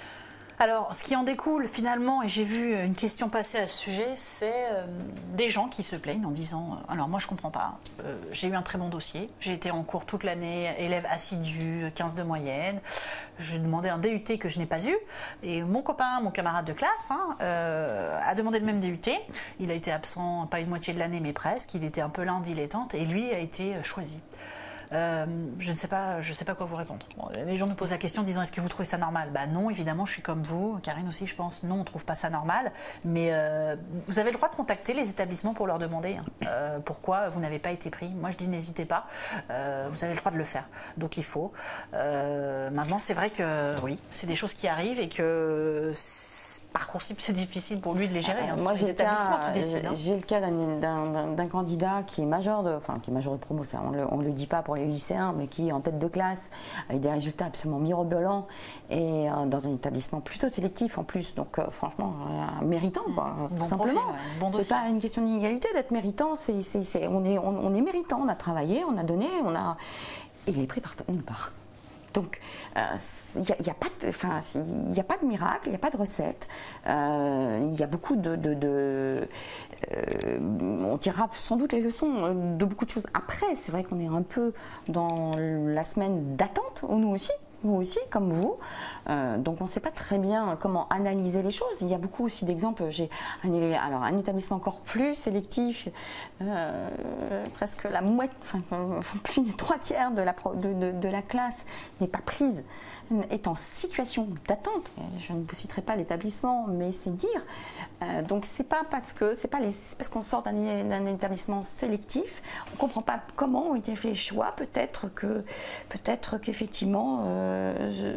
Alors, ce qui en découle finalement, et j'ai vu une question passer à ce sujet, c'est euh, des gens qui se plaignent en disant euh, « Alors moi je ne comprends pas, euh, j'ai eu un très bon dossier, j'ai été en cours toute l'année, élève assidu, quinze de moyenne, j'ai demandé un D U T que je n'ai pas eu, et mon copain, mon camarade de classe, hein, euh, a demandé le même D U T, il a été absent pas une moitié de l'année mais presque, il était un peu lent, dilettante, et lui a été choisi. » Euh, je ne sais pas, je sais pas quoi vous répondre. Bon, les gens nous posent la question en disant est-ce que vous trouvez ça normal? Bah non, évidemment, je suis comme vous. Karine aussi, je pense, non, on ne trouve pas ça normal. Mais euh, vous avez le droit de contacter les établissements pour leur demander hein, euh, pourquoi vous n'avez pas été pris. Moi, je dis n'hésitez pas. Euh, vous avez le droit de le faire. Donc il faut. Euh, maintenant, c'est vrai que oui, c'est des choses qui arrivent et que Parcoursup, c'est difficile pour lui de les gérer. Hein, Moi, j'ai le, cas, hein. le cas d'un candidat qui est majeur de, enfin, qui est majeur de promo, ça, on ne le dit pas pour les lycéens, mais qui est en tête de classe, avec des résultats absolument mirobolants, et euh, dans un établissement plutôt sélectif en plus, donc euh, franchement, euh, méritant, quoi, bon tout simplement. Profil, ouais. Bon c'est pas une question d'inégalité d'être méritant, c'est, c'est, c'est, on, est, on, on est méritant, on a travaillé, on a donné, on a... Et il est pris par nulle part. Donc, il euh, n'y a, a, a, a pas de miracle, il n'y a pas de recette. Il euh, y a beaucoup de... de, de euh, on tirera sans doute les leçons de beaucoup de choses. Après, c'est vrai qu'on est un peu dans la semaine d'attente, nous aussi. Vous aussi, comme vous. Euh, donc, on ne sait pas très bien comment analyser les choses. Il y a beaucoup aussi d'exemples. J'ai un, alors, un établissement encore plus sélectif, euh, presque la moitié, enfin, plus de trois tiers de la, de, de, de la classe n'est pas prise, est en situation d'attente. Je ne vous citerai pas l'établissement, mais c'est dire. Euh, donc, c'est pas parce que c'est pas les, parce qu'on sort d'un, d'un établissement sélectif, on ne comprend pas comment ont été faits les choix. Peut-être que, peut-être qu'effectivement. Euh, Je,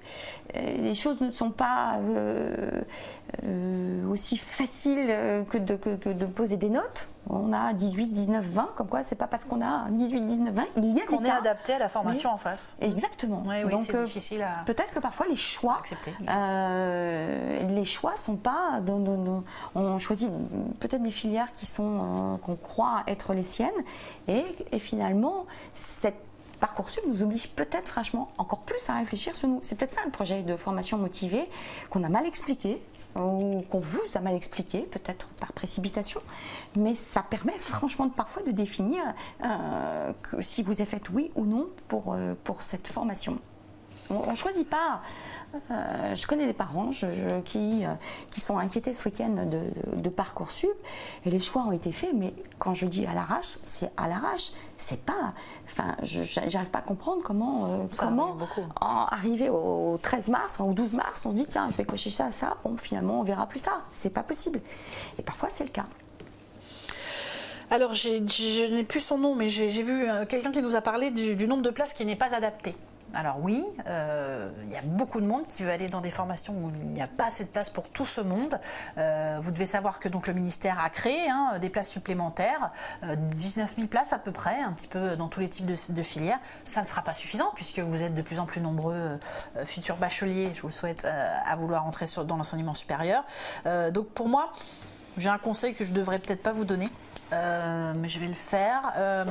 les choses ne sont pas euh, euh, aussi faciles que de, que, que de poser des notes. On a dix-huit, dix-neuf, vingt, comme quoi c'est pas parce qu'on a dix-huit, dix-neuf, vingt, il y a qu'on des est cas. adapté à la formation oui. en face. Exactement. Oui, oui, donc c'est euh, difficile à peut-être que parfois les choix, accepter. Euh, les choix sont pas. De, de, de, on choisit peut-être des filières qui sont euh, qu'on croit être les siennes, et, et finalement cette Parcoursup nous oblige peut-être franchement encore plus à réfléchir sur nous. C'est peut-être ça le projet de formation motivée qu'on a mal expliqué ou qu'on vous a mal expliqué, peut-être par précipitation, mais ça permet franchement parfois de définir euh, que si vous êtes fait oui ou non pour, euh, pour cette formation. On ne choisit pas. Euh, je connais des parents je, je, qui, euh, qui sont inquiétés ce week-end de, de, de Parcoursup et les choix ont été faits, mais quand je dis à l'arrache, c'est à l'arrache. C'est pas. Enfin, je n'arrive pas à comprendre comment, euh, comment en, arriver au treize mars, au douze mars, on se dit tiens, je vais cocher ça, ça. Bon, finalement, on verra plus tard. C'est pas possible. Et parfois, c'est le cas. Alors, je n'ai plus son nom, mais j'ai vu quelqu'un qui nous a parlé du, du nombre de places qui n'est pas adapté. Alors oui, euh, il y a beaucoup de monde qui veut aller dans des formations où il n'y a pas assez de place pour tout ce monde. Euh, vous devez savoir que donc, le ministère a créé hein, des places supplémentaires, euh, dix-neuf mille places à peu près, un petit peu dans tous les types de, de filières. Ça ne sera pas suffisant puisque vous êtes de plus en plus nombreux euh, futurs bacheliers, je vous le souhaite, euh, à vouloir entrer sur, dans l'enseignement supérieur. Euh, donc pour moi, j'ai un conseil que je ne devrais peut-être pas vous donner. Euh, mais je vais le faire. Euh,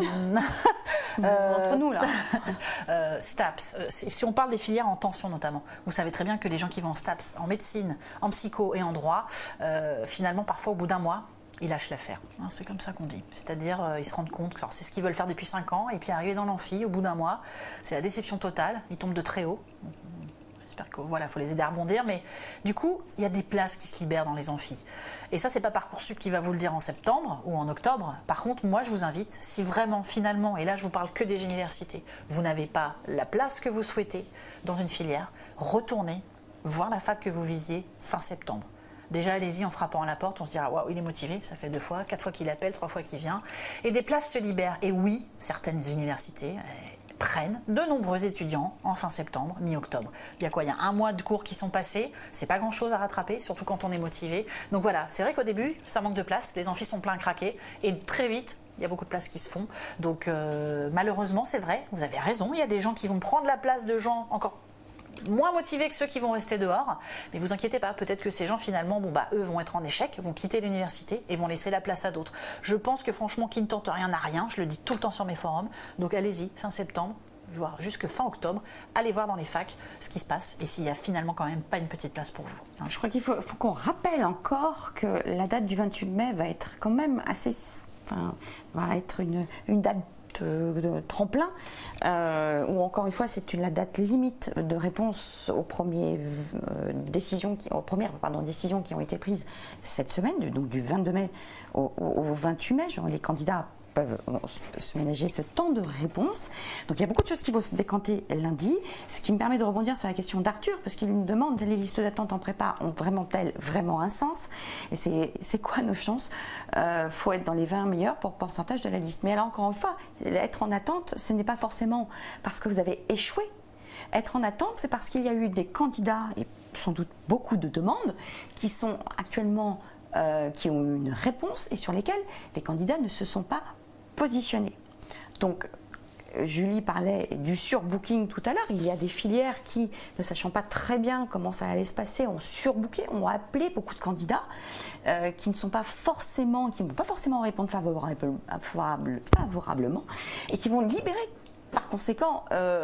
euh, Entre nous là. euh, STAPS. Si on parle des filières en tension notamment, vous savez très bien que les gens qui vont en STAPS, en médecine, en psycho et en droit, euh, finalement parfois au bout d'un mois, ils lâchent l'affaire. C'est comme ça qu'on dit. C'est-à-dire euh, ils se rendent compte que c'est ce qu'ils veulent faire depuis cinq ans et puis arriver dans l'amphi au bout d'un mois, c'est la déception totale. Ils tombent de très haut. J'espère que voilà, faut les aider à rebondir, mais du coup, il y a des places qui se libèrent dans les amphis. Et ça, c'est pas Parcoursup qui va vous le dire en septembre ou en octobre. Par contre, moi, je vous invite, si vraiment, finalement, et là, je vous parle que des universités, vous n'avez pas la place que vous souhaitez dans une filière, retournez voir la fac que vous visiez fin septembre. Déjà, allez-y en frappant à la porte, on se dira waouh, il est motivé, ça fait deux fois, quatre fois qu'il appelle, trois fois qu'il vient. Et des places se libèrent. Et oui, certaines universités prennent de nombreux étudiants en fin septembre, mi-octobre. Il y a quoi? Il y a un mois de cours qui sont passés, c'est pas grand-chose à rattraper, surtout quand on est motivé. Donc voilà, c'est vrai qu'au début, ça manque de place, les amphis sont pleins à craquer, et très vite, il y a beaucoup de places qui se font. Donc euh, malheureusement, c'est vrai, vous avez raison, il y a des gens qui vont prendre la place de gens encore moins motivés que ceux qui vont rester dehors, mais vous inquiétez pas, peut-être que ces gens finalement, bon bah eux vont être en échec, vont quitter l'université et vont laisser la place à d'autres. Je pense que franchement, qui ne tente rien n'a rien, je le dis tout le temps sur mes forums, donc allez-y, fin septembre, voire jusque fin octobre, allez voir dans les facs ce qui se passe et s'il y a finalement quand même pas une petite place pour vous. Je crois qu'il faut, faut qu'on rappelle encore que la date du vingt-huit mai va être quand même assez, enfin, va être une, une date De, de tremplin, euh, où encore une fois c'est la date limite de réponse aux premières euh, décisions, qui, aux premières pardon, décisions qui ont été prises cette semaine, donc du vingt-deux mai au, au vingt-huit mai. Genre, les candidats peuvent se ménager ce temps de réponse. Donc il y a beaucoup de choses qui vont se décanter lundi, ce qui me permet de rebondir sur la question d'Arthur, parce qu'il me demande les listes d'attente en prépa ont vraiment-elles vraiment un sens, et c'est quoi nos chances? Il euh, faut être dans les vingt meilleurs pour pourcentage de la liste. Mais alors encore une fois, être en attente, ce n'est pas forcément parce que vous avez échoué. Être en attente, c'est parce qu'il y a eu des candidats, et sans doute beaucoup de demandes, qui sont actuellement, euh, qui ont eu une réponse et sur lesquelles les candidats ne se sont pas positionnés. Donc, Julie parlait du surbooking tout à l'heure. Il y a des filières qui, ne sachant pas très bien comment ça allait se passer, ont surbooké, ont appelé beaucoup de candidats euh, qui ne sont pas forcément, qui ne vont pas forcément répondre favorable, favorable, favorablement et qui vont libérer par conséquent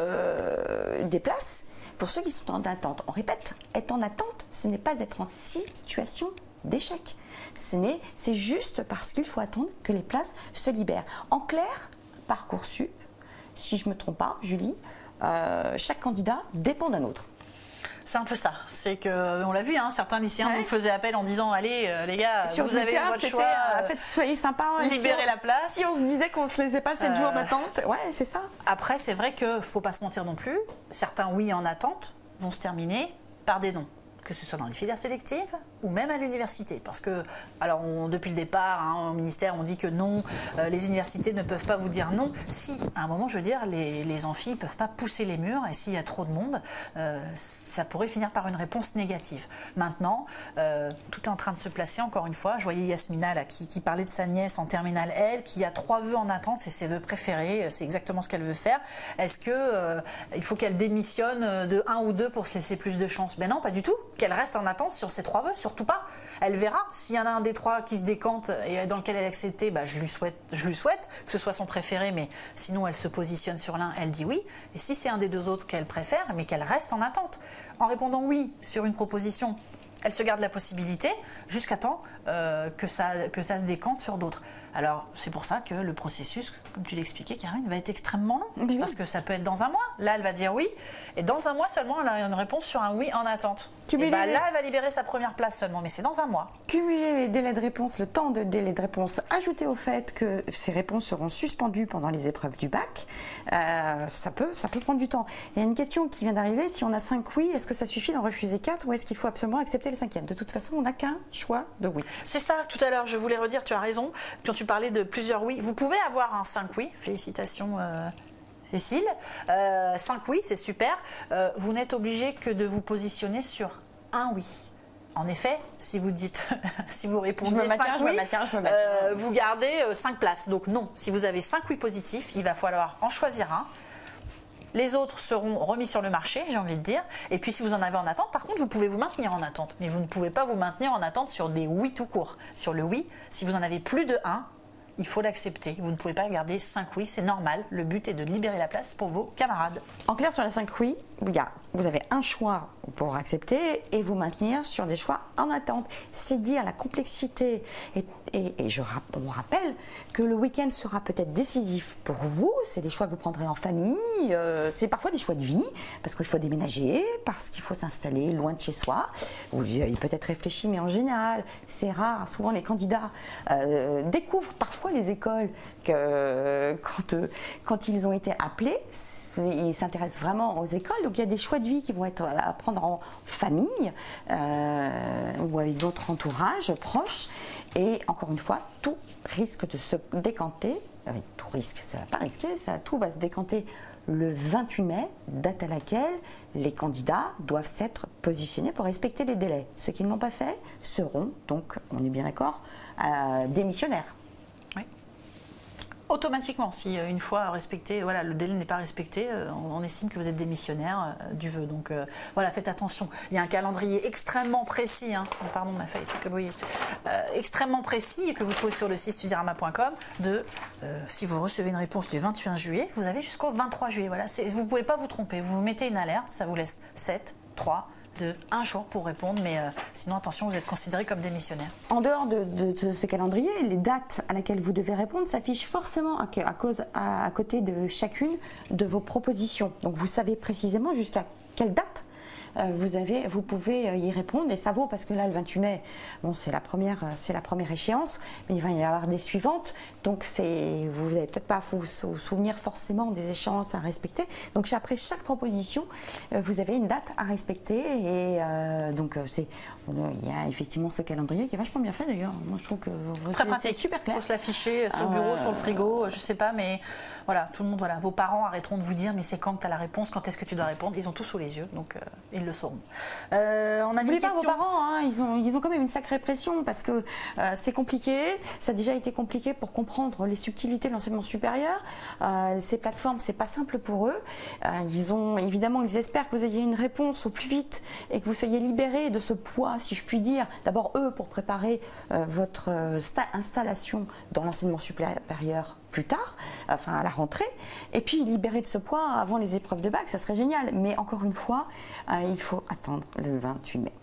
euh, des places pour ceux qui sont en attente. On répète, être en attente, ce n'est pas être en situation d'échec. C'est juste parce qu'il faut attendre que les places se libèrent. En clair, Parcoursup, si je ne me trompe pas, Julie, euh, chaque candidat dépend d'un autre. C'est un peu ça. C'est que on l'a vu, hein, certains lycéens ouais. nous faisaient appel en disant allez euh, les gars, sur vous avez votre choix. Euh, en fait, soyez sympas. Hein, libérez si la place. Si on se disait qu'on ne se laissait pas sept euh, jours d'attente, ouais, c'est ça. Après, c'est vrai que faut pas se mentir non plus. Certains oui en attente vont se terminer par des non. Que ce soit dans les filières sélectives ou même à l'université. Parce que, alors on, depuis le départ, hein, au ministère, on dit que non, euh, les universités ne peuvent pas vous dire non. Si, à un moment, je veux dire, les, les amphis ne peuvent pas pousser les murs et s'il y a trop de monde, euh, ça pourrait finir par une réponse négative. Maintenant, euh, tout est en train de se placer, encore une fois. Je voyais Yasmina là, qui, qui parlait de sa nièce en terminale L, qui a trois vœux en attente, c'est ses vœux préférés, c'est exactement ce qu'elle veut faire. Est-ce qu'il euh, faut qu'elle démissionne de un ou deux pour se laisser plus de chance? Ben non, pas du tout. Qu'elle reste en attente sur ses trois vœux, surtout pas. Elle verra. S'il y en a un des trois qui se décante et dans lequel elle est acceptée, bah, je lui souhaite, je lui souhaite que ce soit son préféré, mais sinon elle se positionne sur l'un, elle dit oui. Et si c'est un des deux autres qu'elle préfère, mais qu'elle reste en attente, en répondant oui sur une proposition, elle se garde la possibilité jusqu'à temps euh, que, ça, que ça se décante sur d'autres. Alors, c'est pour ça que le processus, comme tu l'expliquais, Karine, va être extrêmement long. Oui. Parce que ça peut être dans un mois. Là, elle va dire oui. Et dans un mois seulement, elle a une réponse sur un oui en attente. Cumuler et bah, là, elle va libérer sa première place seulement. Mais c'est dans un mois. Cumuler les délais de réponse, le temps de délai de réponse, ajouter au fait que ces réponses seront suspendues pendant les épreuves du bac, euh, ça, peut, ça peut prendre du temps. Il y a une question qui vient d'arriver. Si on a cinq oui, est-ce que ça suffit d'en refuser quatre ou est-ce qu'il faut absolument accepter le cinquième? De toute façon, on n'a qu'un choix de oui. C'est ça, tout à l'heure, je voulais redire, tu as raison. Quand tu parlais de plusieurs oui, vous pouvez avoir un cinq oui. Félicitations, euh, Cécile. Euh, cinq oui, c'est super. Euh, vous n'êtes obligé que de vous positionner sur un oui. En effet, si vous dites, si vous répondez cinq oui, euh, vous gardez euh, cinq places. Donc non, si vous avez cinq oui positifs, il va falloir en choisir un. Les autres seront remis sur le marché, j'ai envie de dire. Et puis si vous en avez en attente, par contre, vous pouvez vous maintenir en attente. Mais vous ne pouvez pas vous maintenir en attente sur des oui tout court. Sur le oui, si vous en avez plus de un, il faut l'accepter. Vous ne pouvez pas garder cinq oui, c'est normal. Le but est de libérer la place pour vos camarades. En clair, sur les cinq oui, vous avez un choix pour accepter et vous maintenir sur des choix en attente. C'est dire la complexité. Et, et, et je on rappelle que le week-end sera peut-être décisif pour vous. C'est des choix que vous prendrez en famille. Euh, c'est parfois des choix de vie parce qu'il faut déménager, parce qu'il faut s'installer loin de chez soi. Vous y avez peut-être réfléchi, mais en général, c'est rare. Souvent, les candidats euh, découvrent parfois les écoles que, quand, euh, quand ils ont été appelés. Ils s'intéressent vraiment aux écoles, donc il y a des choix de vie qui vont être à prendre en famille euh, ou avec votre entourage proche. Et encore une fois, tout risque de se décanter. Avec tout risque, ça va pas risquer, ça, tout va se décanter le vingt-huit mai, date à laquelle les candidats doivent s'être positionnés pour respecter les délais. Ceux qui ne l'ont pas fait seront donc, on est bien d'accord, euh, démissionnaires. Automatiquement, si une fois respecté, voilà, le délai n'est pas respecté, on, on estime que vous êtes démissionnaire euh, du vœu. Donc euh, voilà, faites attention. Il y a un calendrier extrêmement précis, hein, oh, pardon, ma feuille est caboyée, euh, extrêmement précis que vous trouvez sur le site studirama point com de euh, si vous recevez une réponse du vingt et un juillet, vous avez jusqu'au vingt-trois juillet. Voilà, vous ne pouvez pas vous tromper. Vous mettez une alerte, ça vous laisse sept, trois, deux, un jour pour répondre, mais euh, sinon attention, vous êtes considéré comme démissionnaire. En dehors de, de, de ce calendrier, les dates à laquelle vous devez répondre s'affichent forcément à, à, cause, à, à côté de chacune de vos propositions. Donc vous savez précisément jusqu'à quelle date euh, vous, avez, vous pouvez y répondre, et ça vaut parce que là le vingt-huit mai, bon, c'est la première, c'est la première échéance, mais il va y avoir des suivantes, donc c'est, vous n'allez peut-être pas vous, vous souvenir forcément des échéances à respecter. Donc après chaque proposition, euh, vous avez une date à respecter, et euh, donc c'est, il y a effectivement ce calendrier qui est vachement bien fait d'ailleurs. Moi je trouve que très pratique, c'est super clair. Il faut se l'afficher sur le bureau, euh, sur le frigo, je sais pas, mais voilà, tout le monde, voilà, vos parents arrêteront de vous dire mais c'est quand que tu as la réponse, quand est-ce que tu dois répondre, ils ont tout sous les yeux, donc euh, ils le sauront. Euh, on a une question. Pas vos parents, hein, ils, ont, ils ont quand même une sacrée pression parce que euh, c'est compliqué, ça a déjà été compliqué pour comprendre les subtilités de l'enseignement supérieur. Euh, ces plateformes, c'est pas simple pour eux. Euh, ils ont, évidemment, ils espèrent que vous ayez une réponse au plus vite et que vous soyez libérés de ce poids, si je puis dire. D'abord, eux, pour préparer euh, votre euh, installation dans l'enseignement supérieur plus tard, enfin à la rentrée, et puis libérer de ce poids avant les épreuves de bac, ça serait génial. Mais encore une fois, euh, il faut attendre le vingt-huit mai.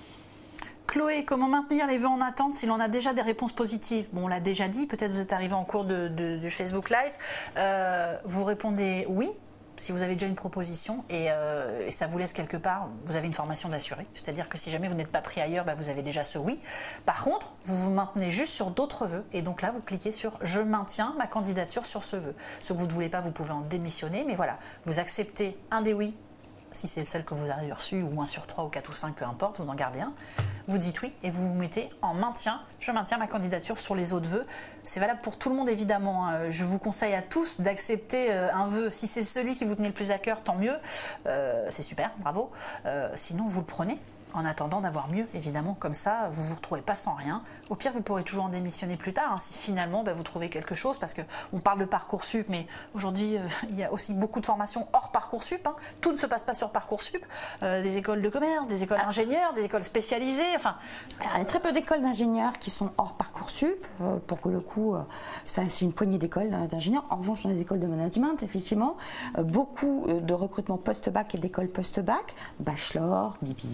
Chloé, comment maintenir les vœux en attente si l'on a déjà des réponses positives? Bon, on l'a déjà dit, peut-être vous êtes arrivé en cours de, de, du Facebook Live. Euh, vous répondez oui, si vous avez déjà une proposition, et, euh, et ça vous laisse quelque part, vous avez une formation d'assuré. C'est-à-dire que si jamais vous n'êtes pas pris ailleurs, bah, vous avez déjà ce oui. Par contre, vous vous maintenez juste sur d'autres vœux, et donc là, vous cliquez sur « Je maintiens ma candidature sur ce vœu ». Ce que vous ne voulez pas, vous pouvez en démissionner, mais voilà, vous acceptez un des oui, si c'est celle que vous avez reçue, ou un sur trois, ou quatre ou cinq, peu importe, vous en gardez un. Vous dites oui et vous vous mettez en maintien. Je maintiens ma candidature sur les autres vœux. C'est valable pour tout le monde évidemment. Je vous conseille à tous d'accepter un vœu. Si c'est celui qui vous tenait le plus à cœur, tant mieux. Euh, c'est super, bravo. Euh, sinon, vous le prenez en attendant d'avoir mieux, évidemment. Comme ça, vous ne vous retrouvez pas sans rien. Au pire, vous pourrez toujours en démissionner plus tard, hein, si finalement bah, vous trouvez quelque chose, parce qu'on parle de Parcoursup, mais aujourd'hui, euh, il y a aussi beaucoup de formations hors Parcoursup. Hein. Tout ne se passe pas sur Parcoursup. Euh, des écoles de commerce, des écoles d'ingénieurs, des écoles spécialisées. Enfin, il y a très peu d'écoles d'ingénieurs qui sont hors Parcoursup. Euh, pour le coup, euh, ça, c'est une poignée d'écoles d'ingénieurs. En revanche, dans les écoles de management, effectivement, euh, beaucoup de recrutements post-bac et d'écoles post-bac, bachelor, B B A,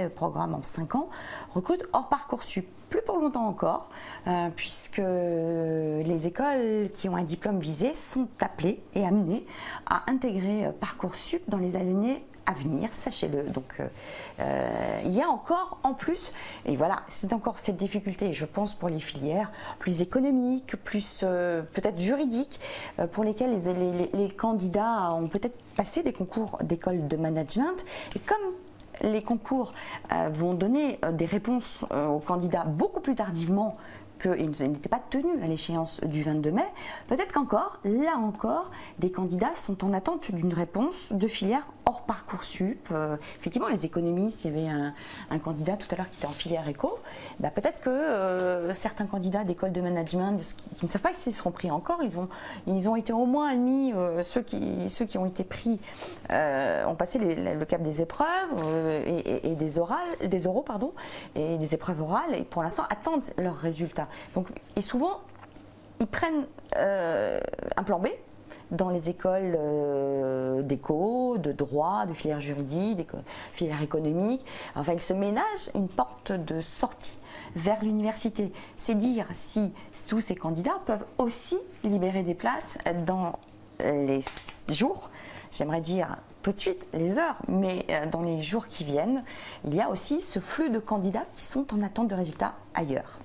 le programme en cinq ans, recrutent hors Parcoursup. Plus pour longtemps encore, euh, puisque les écoles qui ont un diplôme visé sont appelées et amenées à intégrer Parcoursup dans les années à venir, sachez-le. Donc euh, il y a encore en plus, et voilà, c'est encore cette difficulté, je pense, pour les filières plus économiques, plus euh, peut-être juridiques, euh, pour lesquelles les, les, les candidats ont peut-être passé des concours d'école de management, et comme les concours euh, vont donner euh, des réponses euh, aux candidats beaucoup plus tardivement qu'ils n'étaient pas tenus à l'échéance du vingt-deux mai, peut-être qu'encore, là encore, des candidats sont en attente d'une réponse de filière hors Parcoursup. Euh, effectivement, les économistes, il y avait un, un candidat tout à l'heure qui était en filière éco. Bah, peut-être que euh, certains candidats d'école de management qui, qui ne savent pas s'ils seront pris encore, ils ont, ils ont été au moins admis, euh, ceux, qui, ceux qui ont été pris euh, ont passé les, le cap des épreuves euh, et, et, et des, orales, des oraux pardon, et des épreuves orales, et pour l'instant attendent leurs résultats. Donc, et souvent, ils prennent euh, un plan B dans les écoles euh, d'éco, de droit, de filière juridique, de filière économique. Enfin, ils se ménagent une porte de sortie vers l'université. C'est dire si tous ces candidats peuvent aussi libérer des places dans les jours, j'aimerais dire tout de suite les heures, mais dans les jours qui viennent, il y a aussi ce flux de candidats qui sont en attente de résultats ailleurs.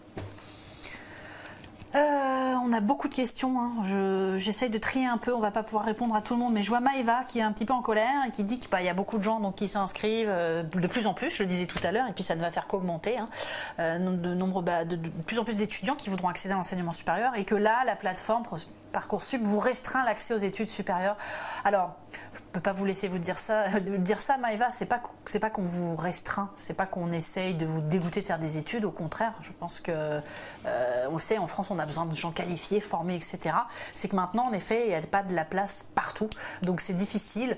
Euh, on a beaucoup de questions, hein. Je, j'essaye de trier un peu, on va pas pouvoir répondre à tout le monde, mais je vois Maëva qui est un petit peu en colère et qui dit qu'il bah, y a beaucoup de gens donc, qui s'inscrivent euh, de plus en plus, je le disais tout à l'heure, et puis ça ne va faire qu'augmenter, hein, euh, de, nombre, bah, de, de, de plus en plus d'étudiants qui voudront accéder à l'enseignement supérieur, et que là, la plateforme Parcoursup vous restreint l'accès aux études supérieures. Alors, je ne peux pas vous laisser vous dire ça, de dire ça, Maëva, c'est pas, c'est pas qu'on vous restreint, c'est pas qu'on essaye de vous dégoûter de faire des études, au contraire, je pense que, euh, on le sait, en France, on a besoin de gens qualifiés, formés, et cetera. C'est que maintenant, en effet, il n'y a pas de la place partout, donc c'est difficile.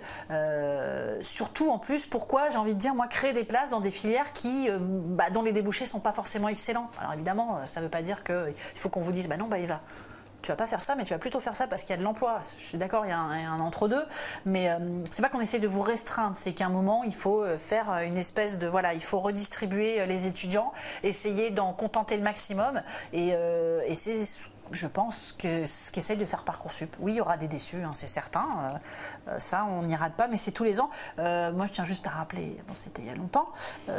Euh, surtout, en plus, pourquoi, j'ai envie de dire, moi, créer des places dans des filières qui, euh, bah, dont les débouchés ne sont pas forcément excellents. Alors évidemment, ça ne veut pas dire qu'il faut qu'on vous dise, bah non, Maëva, tu vas pas faire ça, mais tu vas plutôt faire ça parce qu'il y a de l'emploi. Je suis d'accord, il y a un, un entre-deux, mais euh, c'est pas qu'on essaie de vous restreindre, c'est qu'à un moment, il faut faire une espèce de... Voilà, il faut redistribuer les étudiants, essayer d'en contenter le maximum, et, euh, et c'est... Je pense que ce qu'essaye de faire Parcoursup, oui, il y aura des déçus, hein, c'est certain. Euh, ça, on n'y rate pas, mais c'est tous les ans. Euh, moi, je tiens juste à rappeler, bon, c'était il y a longtemps,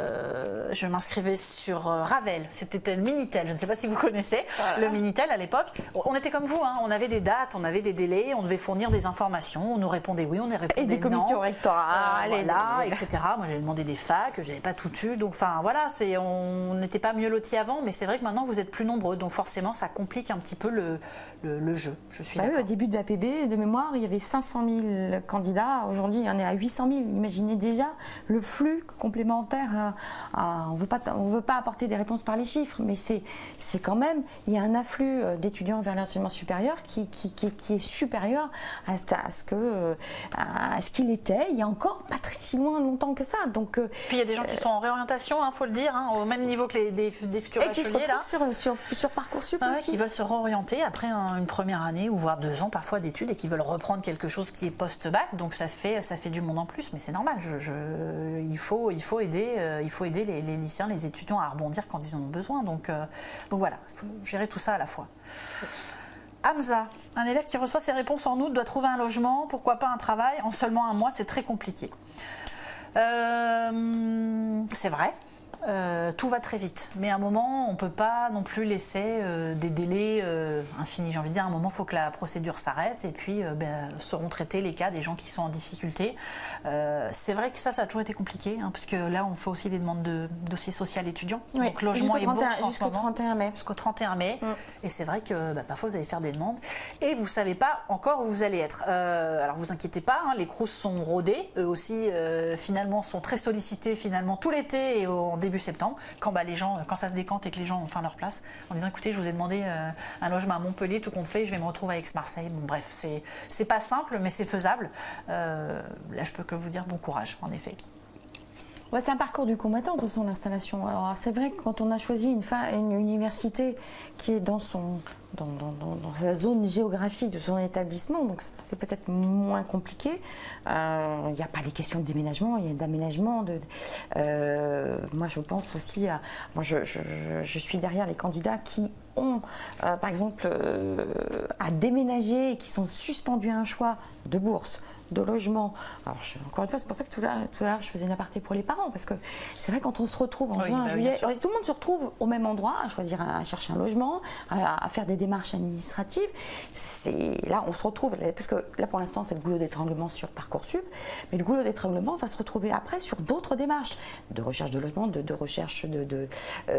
euh, je m'inscrivais sur euh, Ravel. C'était le Minitel. Je ne sais pas si vous connaissez voilà. Le Minitel à l'époque. On était comme vous, hein, on avait des dates, on avait des délais, on devait fournir des informations, on nous répondait oui, on nous répondait non. Et des commissions rectorales, euh, voilà, et cetera. Moi, j'avais demandé des facs, je n'avais pas tout eu. Donc, enfin, voilà, c'est, on n'était pas mieux lotis avant, mais c'est vrai que maintenant, vous êtes plus nombreux. Donc, forcément, ça complique un petit peu le, le, le jeu. Je suis bah d'accord. Oui, au début de l'A P B, de mémoire, il y avait cinq cent mille candidats. Aujourd'hui, il y en est à huit cent mille. Imaginez déjà le flux complémentaire. À, à, on ne veut pas, on veut pas apporter des réponses par les chiffres, mais c'est quand même, il y a un afflux d'étudiants vers l'enseignement supérieur qui, qui, qui, qui est supérieur à, à ce que, à ce qu'il était il y a encore pas très si loin longtemps que ça. Donc, puis il y a des gens qui sont en réorientation, il hein, faut le dire, hein, au même niveau que les des, des futurs et bacheliers. Et qui se là. Sur, sur, sur Parcoursup ah ouais, aussi. Qui veulent se réorienter après un, une première année ou voire deux ans parfois d'études et qui veulent reprendre quelque chose qui est post-bac. Donc ça fait, ça fait du monde en plus, mais c'est normal. Je, je, il, faut, il faut aider, euh, il faut aider les, les lycéens, les étudiants à rebondir quand ils en ont besoin. Donc, euh, donc voilà, il faut gérer tout ça à la fois. Hamza, un élève qui reçoit ses réponses en août doit trouver un logement, pourquoi pas un travail, en seulement un mois, c'est très compliqué. Euh, c'est vrai. Euh, tout va très vite, mais à un moment, on ne peut pas non plus laisser euh, des délais euh, infinis. J'ai envie de dire, à un moment, il faut que la procédure s'arrête et puis euh, ben, seront traités les cas des gens qui sont en difficulté. Euh, c'est vrai que ça, ça a toujours été compliqué, hein, parce que là, on fait aussi des demandes de dossier social étudiant. Oui, donc, logement et bourse en ce jusqu'au trente et un mai. Jusqu'au trente et un mai. Mm. Et c'est vrai que bah, parfois, vous allez faire des demandes et vous ne savez pas encore où vous allez être. Euh, alors, vous inquiétez pas, hein, les Crous sont rodés. Eux aussi, euh, finalement, sont très sollicités finalement tout l'été et en début septembre, quand, bah, les gens, quand ça se décante et que les gens ont faim leur place, en disant écoutez, je vous ai demandé euh, un logement à Montpellier, tout compte fait, je vais me retrouver à Aix-Marseille. Bon, bref, c'est pas simple, mais c'est faisable. Euh, là, je peux que vous dire bon courage, en effet. Ouais, c'est un parcours du combattant, de toute façon, l'installation. Alors, c'est vrai que quand on a choisi une, une université qui est dans, son, dans, dans, dans, dans sa zone géographique de son établissement, donc c'est peut-être moins compliqué. Il euh, n'y a pas les questions de déménagement, il y a d'aménagement. De, euh, moi, je pense aussi à. Moi, je, je, je suis derrière les candidats qui ont, euh, par exemple, euh, à déménager et qui sont suspendus à un choix de bourse, de logement. Alors, je, encore une fois, c'est pour ça que tout à l'heure, je faisais une aparté pour les parents, parce que c'est vrai, quand on se retrouve en oui, juin, bah, juillet, tout le monde se retrouve au même endroit, à choisir, à chercher un logement, à, à faire des démarches administratives. C'est là, on se retrouve, parce que là, pour l'instant, c'est le goulot d'étranglement sur Parcoursup, mais le goulot d'étranglement va se retrouver après sur d'autres démarches, de recherche de logement, de, de recherche de... de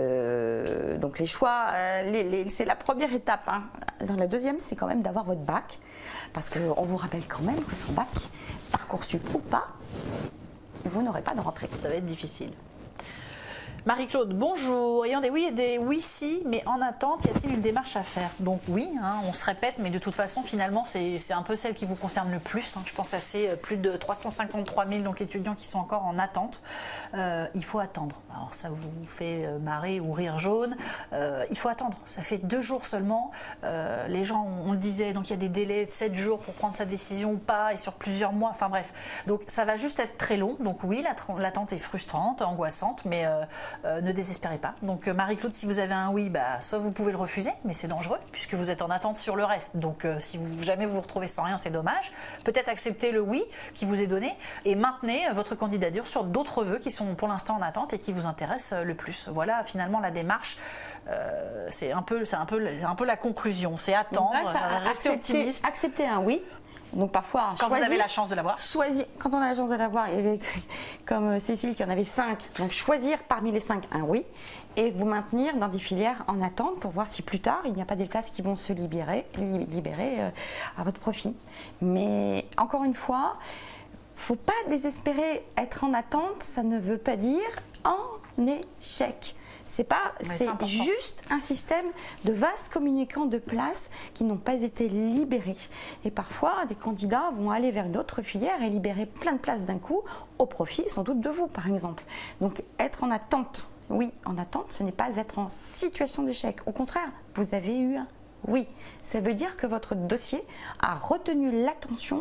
euh, donc, les choix, euh, les, les, c'est la première étape. Hein. Dans la deuxième, c'est quand même d'avoir votre bac. Parce qu'on vous rappelle quand même que sans bac, Parcoursup ou pas, vous n'aurez pas de rentrée. Ça va être difficile. Marie-Claude, bonjour. Ayant des oui et des oui si, mais en attente, y a-t-il une démarche à faire? Donc oui, hein, on se répète, mais de toute façon, finalement, c'est un peu celle qui vous concerne le plus. Hein. Je pense à ces plus de trois cent cinquante-trois mille donc, étudiants qui sont encore en attente. Euh, il faut attendre. Alors ça vous fait marrer ou rire jaune. Euh, il faut attendre. Ça fait deux jours seulement. Euh, les gens, on, on le disait, donc il y a des délais de sept jours pour prendre sa décision ou pas, et sur plusieurs mois. Enfin bref. Donc ça va juste être très long. Donc oui, l'attente est frustrante, angoissante, mais euh, Euh, ne désespérez pas. Donc euh, Marie-Claude, si vous avez un oui, bah, soit vous pouvez le refuser, mais c'est dangereux puisque vous êtes en attente sur le reste. Donc euh, si vous, jamais vous vous retrouvez sans rien, c'est dommage. Peut-être accepter le oui qui vous est donné et maintenez votre candidature sur d'autres vœux qui sont pour l'instant en attente et qui vous intéressent le plus. Voilà finalement la démarche. Euh, c'est un peu, c'est un peu, un peu la conclusion. C'est attendre, bref, rester accepter, optimiste. Accepter un oui. Donc parfois, quand choisir, vous avez la chance de l'avoir. Choisir, quand on a la chance de l'avoir, comme Cécile qui en avait cinq, donc choisir parmi les cinq un oui et vous maintenir dans des filières en attente pour voir si plus tard il n'y a pas des places qui vont se libérer, libérer euh, à votre profit. Mais encore une fois, faut pas désespérer. Être en attente, ça ne veut pas dire en échec. C'est pas, c'est juste un système de vases communicants de places qui n'ont pas été libérés. Et parfois, des candidats vont aller vers une autre filière et libérer plein de places d'un coup, au profit sans doute de vous, par exemple. Donc, être en attente, oui, en attente, ce n'est pas être en situation d'échec. Au contraire, vous avez eu un oui. Ça veut dire que votre dossier a retenu l'attention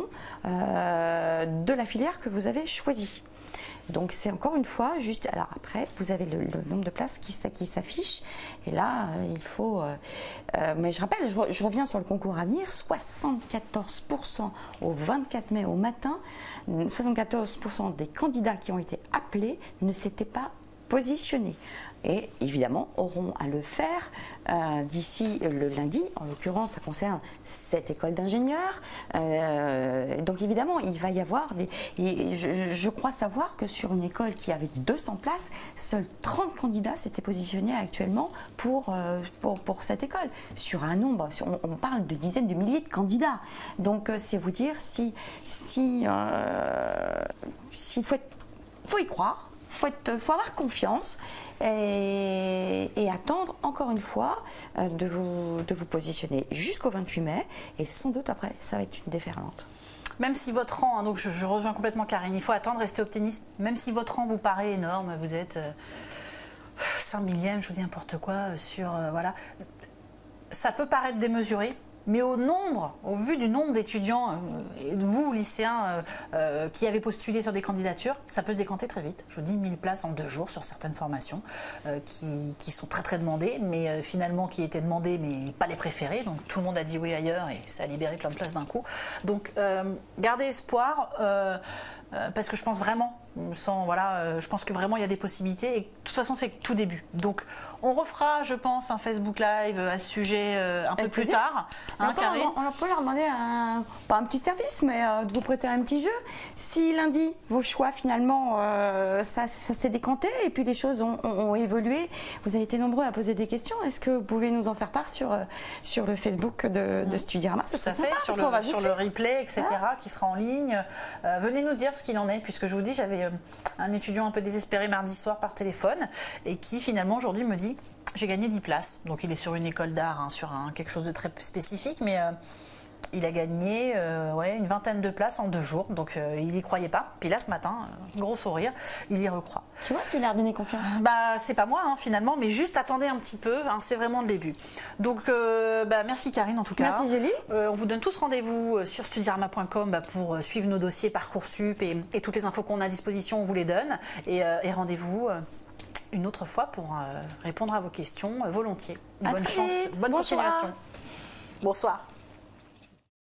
euh, de la filière que vous avez choisie. Donc c'est encore une fois juste, alors après vous avez le, le nombre de places qui, qui s'affiche et là euh, il faut, euh, euh, mais je rappelle, je, je reviens sur le concours à venir, soixante-quatorze pour cent au vingt-quatre mai au matin, soixante-quatorze pour cent des candidats qui ont été appelés ne s'étaient pas positionnés. Et évidemment auront à le faire euh, d'ici le lundi. En l'occurrence, ça concerne cette école d'ingénieurs. Euh, donc évidemment, il va y avoir des... Et je, je crois savoir que sur une école qui avait deux cents places, seuls trente candidats s'étaient positionnés actuellement pour, euh, pour, pour cette école. Sur un nombre, on, on parle de dizaines de milliers de candidats. Donc euh, c'est vous dire si... si euh, s'il faut, être, faut y croire, il faut, faut avoir confiance. Et, et attendre encore une fois euh, de, vous, de vous positionner jusqu'au vingt-huit mai et sans doute après ça va être une déferlante. Même si votre rang, hein, donc je, je rejoins complètement Karine, il faut attendre, rester optimiste, même si votre rang vous paraît énorme, vous êtes euh, cinq millième, je vous dis n'importe quoi, sur, euh, voilà, ça peut paraître démesuré. Mais au nombre, au vu du nombre d'étudiants, euh, et de vous, lycéens, euh, euh, qui avez postulé sur des candidatures, ça peut se décanter très vite. Je vous dis, mille places en deux jours sur certaines formations euh, qui, qui sont très très demandées, mais euh, finalement qui étaient demandées, mais pas les préférées. Donc tout le monde a dit oui ailleurs et ça a libéré plein de places d'un coup. Donc euh, gardez espoir. Euh, Euh, parce que je pense vraiment, sans, voilà, euh, je pense que vraiment il y a des possibilités et de toute façon c'est que tout début. Donc on refera, je pense, un Facebook Live à ce sujet euh, un Avec peu plaisir. plus tard. Hein, on, peut, on, on peut leur demander, un, pas un petit service, mais euh, de vous prêter un petit jeu. Si lundi, vos choix finalement, euh, ça, ça s'est décanté et puis les choses ont, ont, ont évolué, vous avez été nombreux à poser des questions. Est-ce que vous pouvez nous en faire part sur, euh, sur le Facebook de, de Studyrama? Ça serait fait, sur, le, sur le replay, et cetera, ah. qui sera en ligne. Euh, venez nous dire ce qu'il en est, puisque je vous dis, j'avais euh, un étudiant un peu désespéré mardi soir par téléphone et qui finalement aujourd'hui me dit j'ai gagné dix places. Donc il est sur une école d'art, hein, sur un, quelque chose de très spécifique, mais euh, il a gagné euh, ouais, une vingtaine de places en deux jours, donc euh, il n'y croyait pas. Puis là, ce matin, euh, gros sourire, il y recroit. Tu vois, tu lui as redonné confiance. Bah, c'est pas moi, hein, finalement, mais juste attendez un petit peu, hein, c'est vraiment le début. Donc, euh, bah, merci Karine, en tout cas. Merci Julie. Euh, on vous donne tous rendez-vous sur studirama point com bah, pour euh, suivre nos dossiers Parcoursup et, et toutes les infos qu'on a à disposition, on vous les donne. Et, euh, et rendez-vous euh, une autre fois pour euh, répondre à vos questions euh, volontiers. À Bonne très chance, vite. bonne Bonsoir. continuation. Bonsoir.